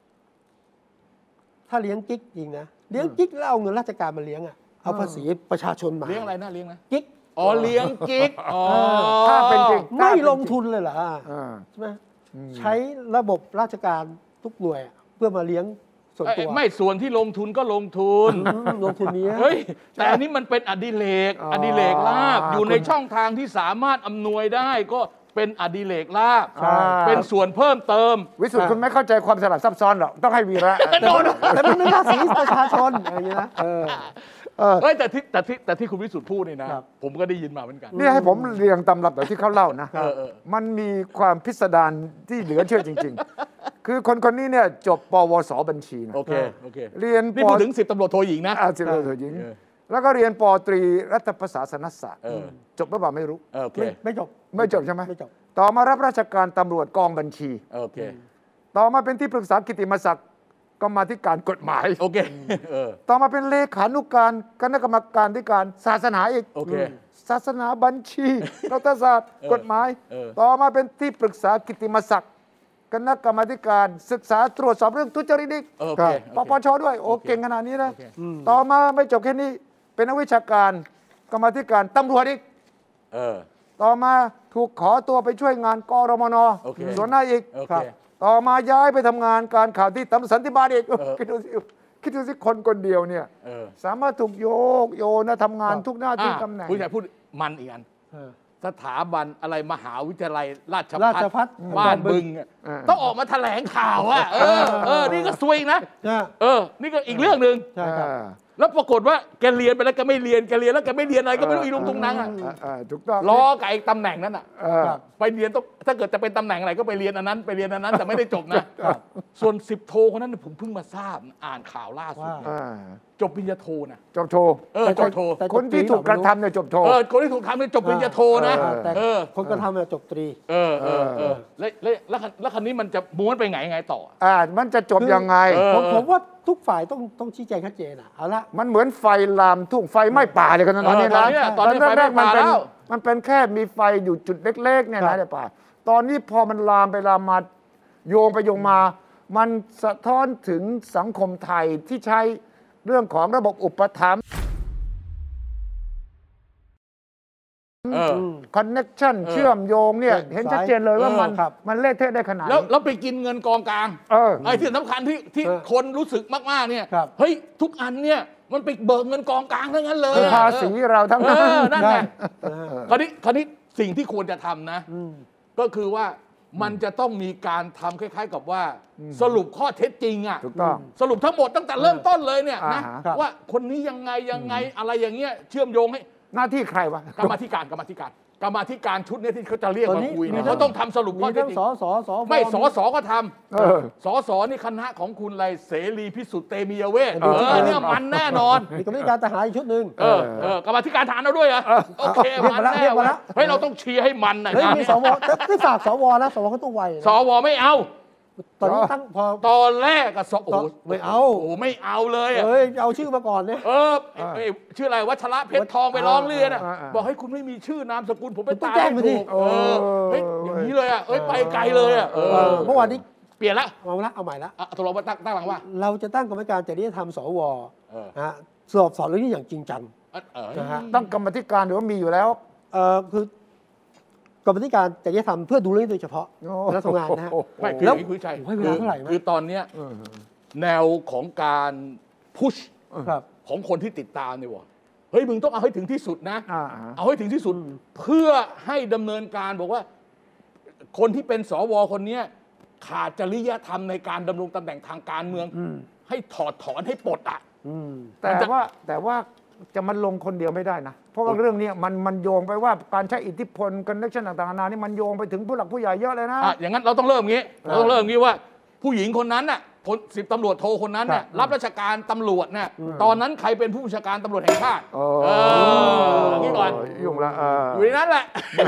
B: ถ้าเลี้ยงกิ๊กจริงนะเลี้ยงกิ๊กแล้วเอาเงินราชการมาเลี้ยงอ่ะเอาภาษีประชาชนมา
C: เลี้ยงอะไรนะเลี้ยงนะ
B: กิ๊ก
C: อ๋อเลี้ยงกิ๊ก
B: ถ้าเป็นจริงไม่ลงทุนเลยเหรอใช่ไหมใช้ระบบราชการทุกหน่วยเพื่อมาเลี้ยงส่วนตัว
C: ไม่ส่วนที่ลงทุนก็ลงทุน
B: ลงทุนนี้
C: เฮ้ยแต่อันนี้มันเป็นอดิเรกอดิเรกลาบอยู่ในช่องทางที่สามารถอำนวยได้ก็เป็นอดิเรกลาบเป็นส่วนเพิ่มเติม
D: วิสุทธ์คุณไม่เข้าใจความสลับซับซ้อนหรอกต้องให้วีระ
B: แต่มันเป็นภาษีประชาชนอย่างนี้นะ
C: เฮ้ยแต่ที่แต่ที่แต่ที่คุณวิสุทธ์พูดนี่นะผมก็ได้ยินมาเหมือนกัน
D: นี่ให้ผมเรียงตำรับแบบที่เขาเล่านะมันมีความพิสดารที่เหลือเชื่อจริงๆคือคนคนนี้เนี่ยจบปวสบัญชีนะ
C: โอเคโอเค
D: เรียน
C: นี่พูดถึงสิบตำรวจโทหญิงนะ
D: สิบตำรวจโทหญิงแล้วก็เรียนปตรีรัฐประศาสนศาสตร์จบหรือเปล่าไม่รู้
C: โอเค
B: ไม่จบ
D: ไม่จบใช่ไหม
B: ไม่จบ
D: ต่อมารับราชการตำรวจกองบัญชี
C: โอเค
D: ต่อมาเป็นที่ปรึกษากิตติมศักดิ์กรรมาธิการกฎหมาย
C: โอเค
D: ต่อมาเป็นเลขานุการคณะกรรมการธิการศาสนาอีก
C: โอเค
D: ศาสนาบัญชีรัฐศาสตร์กฎหมายต่อมาเป็นที่ปรึกษากิตติมศักดิ์คณะกรรมาธิการศึกษาตรวจสอบเรื่องทุจริตอีกปปชด้วยโอ้เก่งขนาดนี้นะต่อมาไม่จบแค่นี้เป็นนักวิชาการกรรมาธิการตำรวจอีกต่อมาถูกขอตัวไปช่วยงานกรมนส่วนหน้าอีกต่อมาย้ายไปทำงานการข่าวที่ตำรวจสันติบาลอีกคิดดูสิคิดดูสิคนคนเดียวเนี่ยสามารถถูกโยกโยนะทำงานทุกหน้าที่ตำแหน่ง
C: ผู้ใหญ่พูดมันอีกอันสถาบันอะไรมหาวิทยาลัยราชภัฏบ้านบึงต้องออกมาแถลงข่าวอ่ะเออเออนี่ก็ซวยนะเออนี่ก็อีกเรื่องหนึ่งแล้วปรากฏว่าแกเรียนไปแล้วแกไม่เรียนแกเรียนแล้วแกไม่เรียนอะไรก็ไม่รู้อีลุงตุงนังอ่ะ
D: ถูกต้อง
C: รอกับไอ้ตำแหน่งนั้นอ่ะไปเรียนต้องถ้าเกิดจะเป็นตำแหน่งอะไรก็ไปเรียนอันนั้นไปเรียนอันนั้นแต่ไม่ได้จบนะส่วนสิบโทคนนั้นผมเพิ่งมาทราบอ่านข่าวล่าสุดจบปริญญาโทนะ
D: จบโท
C: เออจบโท
D: คนที่ถูกกระทำเนี่ยจบโท
C: เออคนที่ถูกทำเนี่ยจบปริญญาโทนะ
B: เออคนกระทำเนี่ยจบตรี
C: เออเออเออแล้วแล้วแล้วคันนี้มันจะม้วนไปไงไงต่อ
D: อ่ามันจะจบยังไง
B: ผมผมว่าทุกฝ่ายต้องต้องชี้แจงชัดเจนอ่ะเอาละ
D: มันเหมือนไฟลามทุ่งไฟไหม้ป่าเลยกันตอนนี้นะ
C: ตอนนี้ไฟไหม้ป่าแล้ว
D: มันเป็นแค่มีไฟอยู่จุดเล็กๆเนี่ยนะในป่าตอนนี้พอมันลามไปลามมาโยงไปโยงมามันสะท้อนถึงสังคมไทยที่ใช้เรื่องของระบบอุปถัมภ์คอนเนคชั่นเชื่อมโยงเนี่ยเห็นชัดเจนเลยว่ามันมันเละเทะได้ขนาดนี้
C: แล้วแล้วไปกินเงินกองกลางไอ้ที่สำคัญที่ที่คนรู้สึกมากๆเนี่ยเฮ้ยทุกอันเนี่ยมันไปเบิกเงินกองกลางทั้งนั้นเลย
D: ภาษีเราทั้งนั้น
C: นั่นไงคราวนี้คราวนี้สิ่งที่ควรจะทำนะก็คือว่ามันจะต้องมีการทำคล้ายๆกับว่าสรุปข้อเท็จจริงอ่ะสรุปทั้งหมดตั้งแต่เริ่มต้นเลยเนี่ยนะว่าคนนี้ยังไงยังไงอะไรอย่างเงี้ยเชื่อมโยงให้
D: หน้าที่ใครวะ
C: กรรมธิการกรรมธิการกรรมธิการชุดนี้ที่เขาจะเรียกมาคุยเนี่ยเขาต้องทำสรุปข้อเท็จจริงไม่สสก็ทำสสนี่คณะของคุณอะไรเสรีพิสุทธิ์เตมียเวทเออเนี่ยมันแน่นอน
B: มีกรรมธิการทหารอีกชุดหนึ่ง
C: เออเออกรรมธิการทหารเอาด้วยเหรอโอเคมันแน่เฮ้ยเราต้องเชียร์ให้มันนะ
B: เฮ้ยมีสวไม่ฝากสวนะสวเขาต้องไว
C: สวไม่เอา
B: ตอนนี้ตั้งพอ
C: ตอนแรกอะสโอ้
B: ไม่เอา
C: โอ้ไม่เอาเลย
B: เฮ้ยเอาชื่อมาก่อนเนี่ย
C: เออชื่ออะไรวัชระเพชรทองไปร้องเรียนอะบอกให้คุณไม่มีชื่อนามสกุลผมไปตาย
B: ไม่ถูก
C: เออเฮ้ยอย่างนี้เลยอะเอ้ยไปไกลเลยอะ
B: เมื่อวานนี้
C: เปลี่ยนละ
B: เอาละเอาใหม่ละ
C: ตกลงมาตั้งตั้งหลังว่า
B: เราจะตั้งกรรมการจริยธรรมสวนะฮะสอบสอบเรื่องนี้อย่างจริงจัง
D: นะฮะตั้งกรรมธิการหรือว่ามีอยู่แล้ว
B: เออคือกรรมธิการจริยธรรมเพื่อดูเรื่องโดยเฉพาะคณะทำงานนะฮะ
C: ไม่คืออย่างนี้คุณชัยคือตอนเนี้ยแนวของการพุชของคนที่ติดตามเนี่ยว่าเฮ้ยมึงต้องเอาให้ถึงที่สุดนะเอาให้ถึงที่สุดเพื่อให้ดำเนินการบอกว่าคนที่เป็นสวคนนี้ขาดจริยธรรมในการดำรงตำแหน่งทางการเมืองให้ถอดถอนให้ปลดอ่ะ
D: แต่ว่าแต่ว่าจะมันลงคนเดียวไม่ได้นะเพราะว่าเรื่องนี้มันมันโยงไปว่าการใช้อิทธิพลคอนเนคชั่นต่างๆนานานี่มันโยงไปถึงผู้หลักผู้ใหญ่เยอะเลยนะ
C: อ่ะอย่างนั้นเราต้องเริ่มงี้เราต้องเริ่มงี้ว่าผู้หญิงคนนั้นน่ะพลสิบตำรวจโทคนนั้นเนี่ยรับราชการตำรวจเนี่ยตอนนั้นใครเป็นผู้บัญชาการตำรวจแห่งชาติเออนี่ก่อน
D: ยุ่งละ
C: อยู่ในนั้นแหละ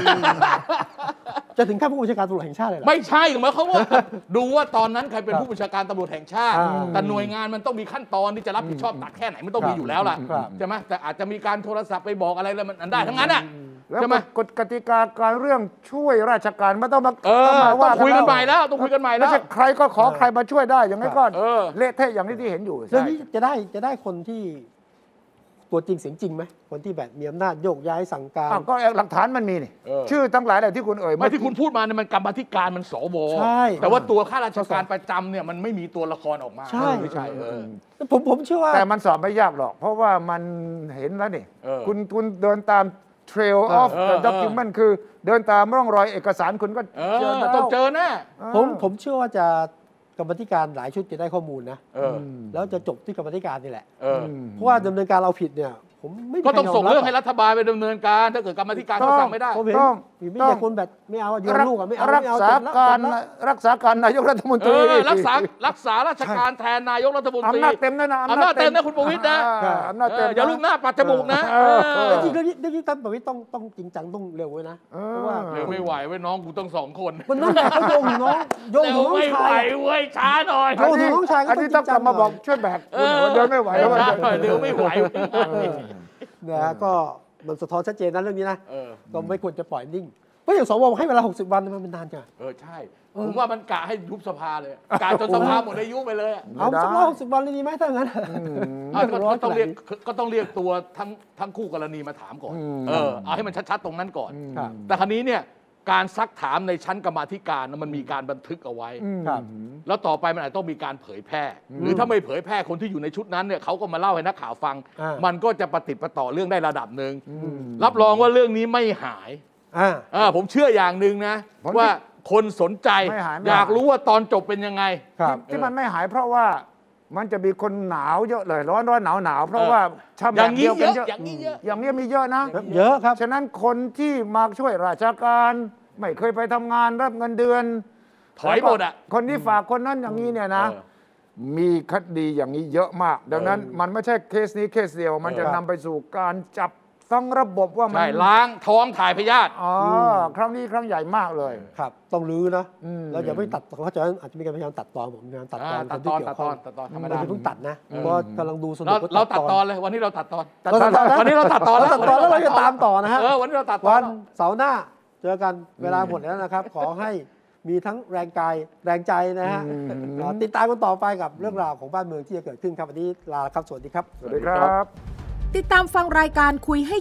B: จะถึงขั้นผู้บัญชาการตำรวจแห่งชาติเลยเหรอ
C: ไม่ใช่หมายความว่าดูว่าตอนนั้นใครเป็นผู้บัญชาการตำรวจแห่งชาติแต่หน่วยงานมันต้องมีขั้นตอนที่จะรับผิดชอบหนักแค่ไหนมันต้องมีอยู่แล้วล่ะใช่ไหมแต่อาจจะมีการโทรศัพท์ไปบอกอะไรแล้วมันได้ทั้งนั้นอ่ะ
D: ใช่ไหมกฎกติกาการเรื่องช่วยราชการไม่ต้องมา
C: ต้องคุยกันใหม่แล้วต้องคุยกันใหม่แล้ว
D: ไม่ใช่ใครก็ขอใครมาช่วยได้อย่างนี้ก็เละเทะอย่างที่เห็นอยู่
B: เรื่องนี้จะได้จะได้คนที่ตัวจริงเสียงจริงไหมคนที่แบบมีอำนาจโยกย้ายสั่งการ
D: ก็หลักฐานมันมีนี่ชื่อทั้งหลายแหละที่คุณเอ่ย
C: ไม่ที่คุณพูดมาเนี่ยมันกรรมธิการมันสวใช่แต่ว่าตัวข้าราชการประจำเนี่ยมันไม่มีตัวละครออกมา
B: ใช่
C: ไม่ใช่
B: ผมผมเชื่อว่า
D: แต่มันสอบไม่ยากหรอกเพราะว่ามันเห็นแล้วนี่คุณคุณเดินตาม trail of the document คือเดินตามร่องรอยเอกสารคุณก็
C: เจอต้องเจอแน่
B: ผมผมเชื่อว่าจะกรรมธิการหลายชุดจะได้ข้อมูลนะแล้วจะจบที่กรรมธิการนี่แหละเพราะว่าดำเนินการเราผิดเนี่ยผมไม่
C: ก็ต้องส่งเรื่องให้รัฐบาลไปดำเนินการถ้าเกิดกรรมธิการเขาสั่งไม่ได้
B: ต้องมีแต่คนแบบไม่เอาโยนลูกไม่เอา
D: รักษาการรักษาการนายกรัฐมนตรี
C: รักษารักษาราชการแทนนายกรัฐมนตรี
D: อำนาจเต็มนะ
C: อำนาจเต็มนะคุณประวิตรนะ
D: อำนาจเต็ม
C: อย่าลูกหน้าปัดจมูกนะ
B: จริงๆเรื่องนี้ท่านประวิตรต้องต้องจริงจังต้องเร็วไว้นะเพราะว่า
C: เร็วไม่ไหวไว้น้องกูต้องสองคน
B: มันนั่นแหละเขาโยงน้องโยงน้อง
C: ชายไม่ไหวเว้ยช้าหน่อย
B: โยงน้องชาย
D: อันนี้ต้องกลับมาบอกช่วยแบกเดินไม่ไหวแล้ว
C: เร็วไม่ไหว
B: นะก็มันสะท้อนชัดเจนนะเรื่องนี้นะก็ไม่ควรจะปล่อยนิ่งเพราะอย่างสวให้เวลาหกสิบวันมันเป็นนานจัง
C: เออใช่ผมว่ามันกะให้ยุบสภาเลยกะจนสภาหมดอายุไปเลย
B: เอาสักร้อยหกสิบวันเลยดีไหมถ้างั้น
C: ก็ต้องเรียกก็ต้องเรียกตัวทั้งทั้งคู่กรณีมาถามก่อนเออเอาให้มันชัดๆตรงนั้นก่อนแต่คราวนี้เนี่ยการซักถามในชั้นกรรมาธิการมันมีการบันทึกเอาไว้แล้วต่อไปมันอาจต้องมีการเผยแพร่หรือถ้าไม่เผยแพร่คนที่อยู่ในชุดนั้นเนี่ยเขาก็มาเล่าให้นักข่าวฟังมันก็จะปฏิปต่อเรื่องได้ระดับหนึ่งรับรองว่าเรื่องนี้ไม่หายผมเชื่ออย่างหนึ่งนะว่าคนสนใจอยากรู้ว่าตอนจบเป็นยังไง
D: ที่มันไม่หายเพราะว่ามันจะมีคนหนาวเยอะเลยร้อนร้อนหนาวหนาวเพราะว่า
C: ทำอย่างนี้เยอะอย่างนี้เยอะ
D: อย่างนี้มีเยอะนะ
B: เยอะครับ
D: ฉะนั้นคนที่มาช่วยราชการไม่เคยไปทำงานรับเงินเดือน
C: ถอยหมดอ่ะ
D: คนที่ฝากคนนั้นอย่างนี้เนี่ยนะมีคดีอย่างนี้เยอะมากดังนั้นมันไม่ใช่เคสนี้เคสเดียวมันจะนำไปสู่การจับทั้งระบบว่ามัน
C: ล้างท้องถ่ายพยาธิ
D: อ๋อครั้งนี้ครั้งใหญ่มากเลย
B: ครับต้องรื้อนะแล้วอย่าไปตัดเพราะฉะนั้นอาจจะมีการพยายามตัดตอนผมพยายามตัดตอน
C: ตัดตอนตัดตอนตัดตอนธรรมดา
B: เพิ่งตัดนะเพราะกำลังดูสนุก
C: เราตัดตอนเลยวันนี้เราตัดตอน
B: วันนี้เราตัดตอนแล้วตัดตอนแล้วเราจะตามต่อนะฮะ
C: วันนี้เราตัด
B: วันเสาร์หน้าเจอกันเวลาหมดแล้วนะครับขอให้มีทั้งแรงกายแรงใจนะฮะติดตามกันต่อไปกับเรื่องราวของบ้านเมืองที่จะเกิดขึ้นครับวันนี้ลาครับสวัสดีครับ
D: สวัสดีครับ
A: ติดตามฟังรายการคุยให้คิด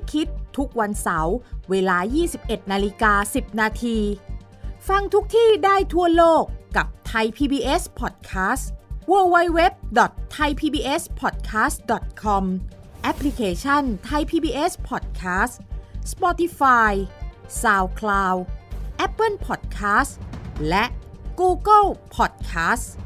A: ทุกวันเสาร์เวลา ยี่สิบเอ็ดนาฬิกาสิบนาที ฟังทุกที่ได้ทั่วโลกกับ Thai พี บี เอส Podcast ดับเบิลยู ดับเบิลยู ดับเบิลยู ดอท ไทยพีบีเอสพอดแคสต์ ดอท คอม แอปพลิเคชัน Thai พี บี เอส Podcast Spotify SoundCloud Apple Podcast และ Google Podcast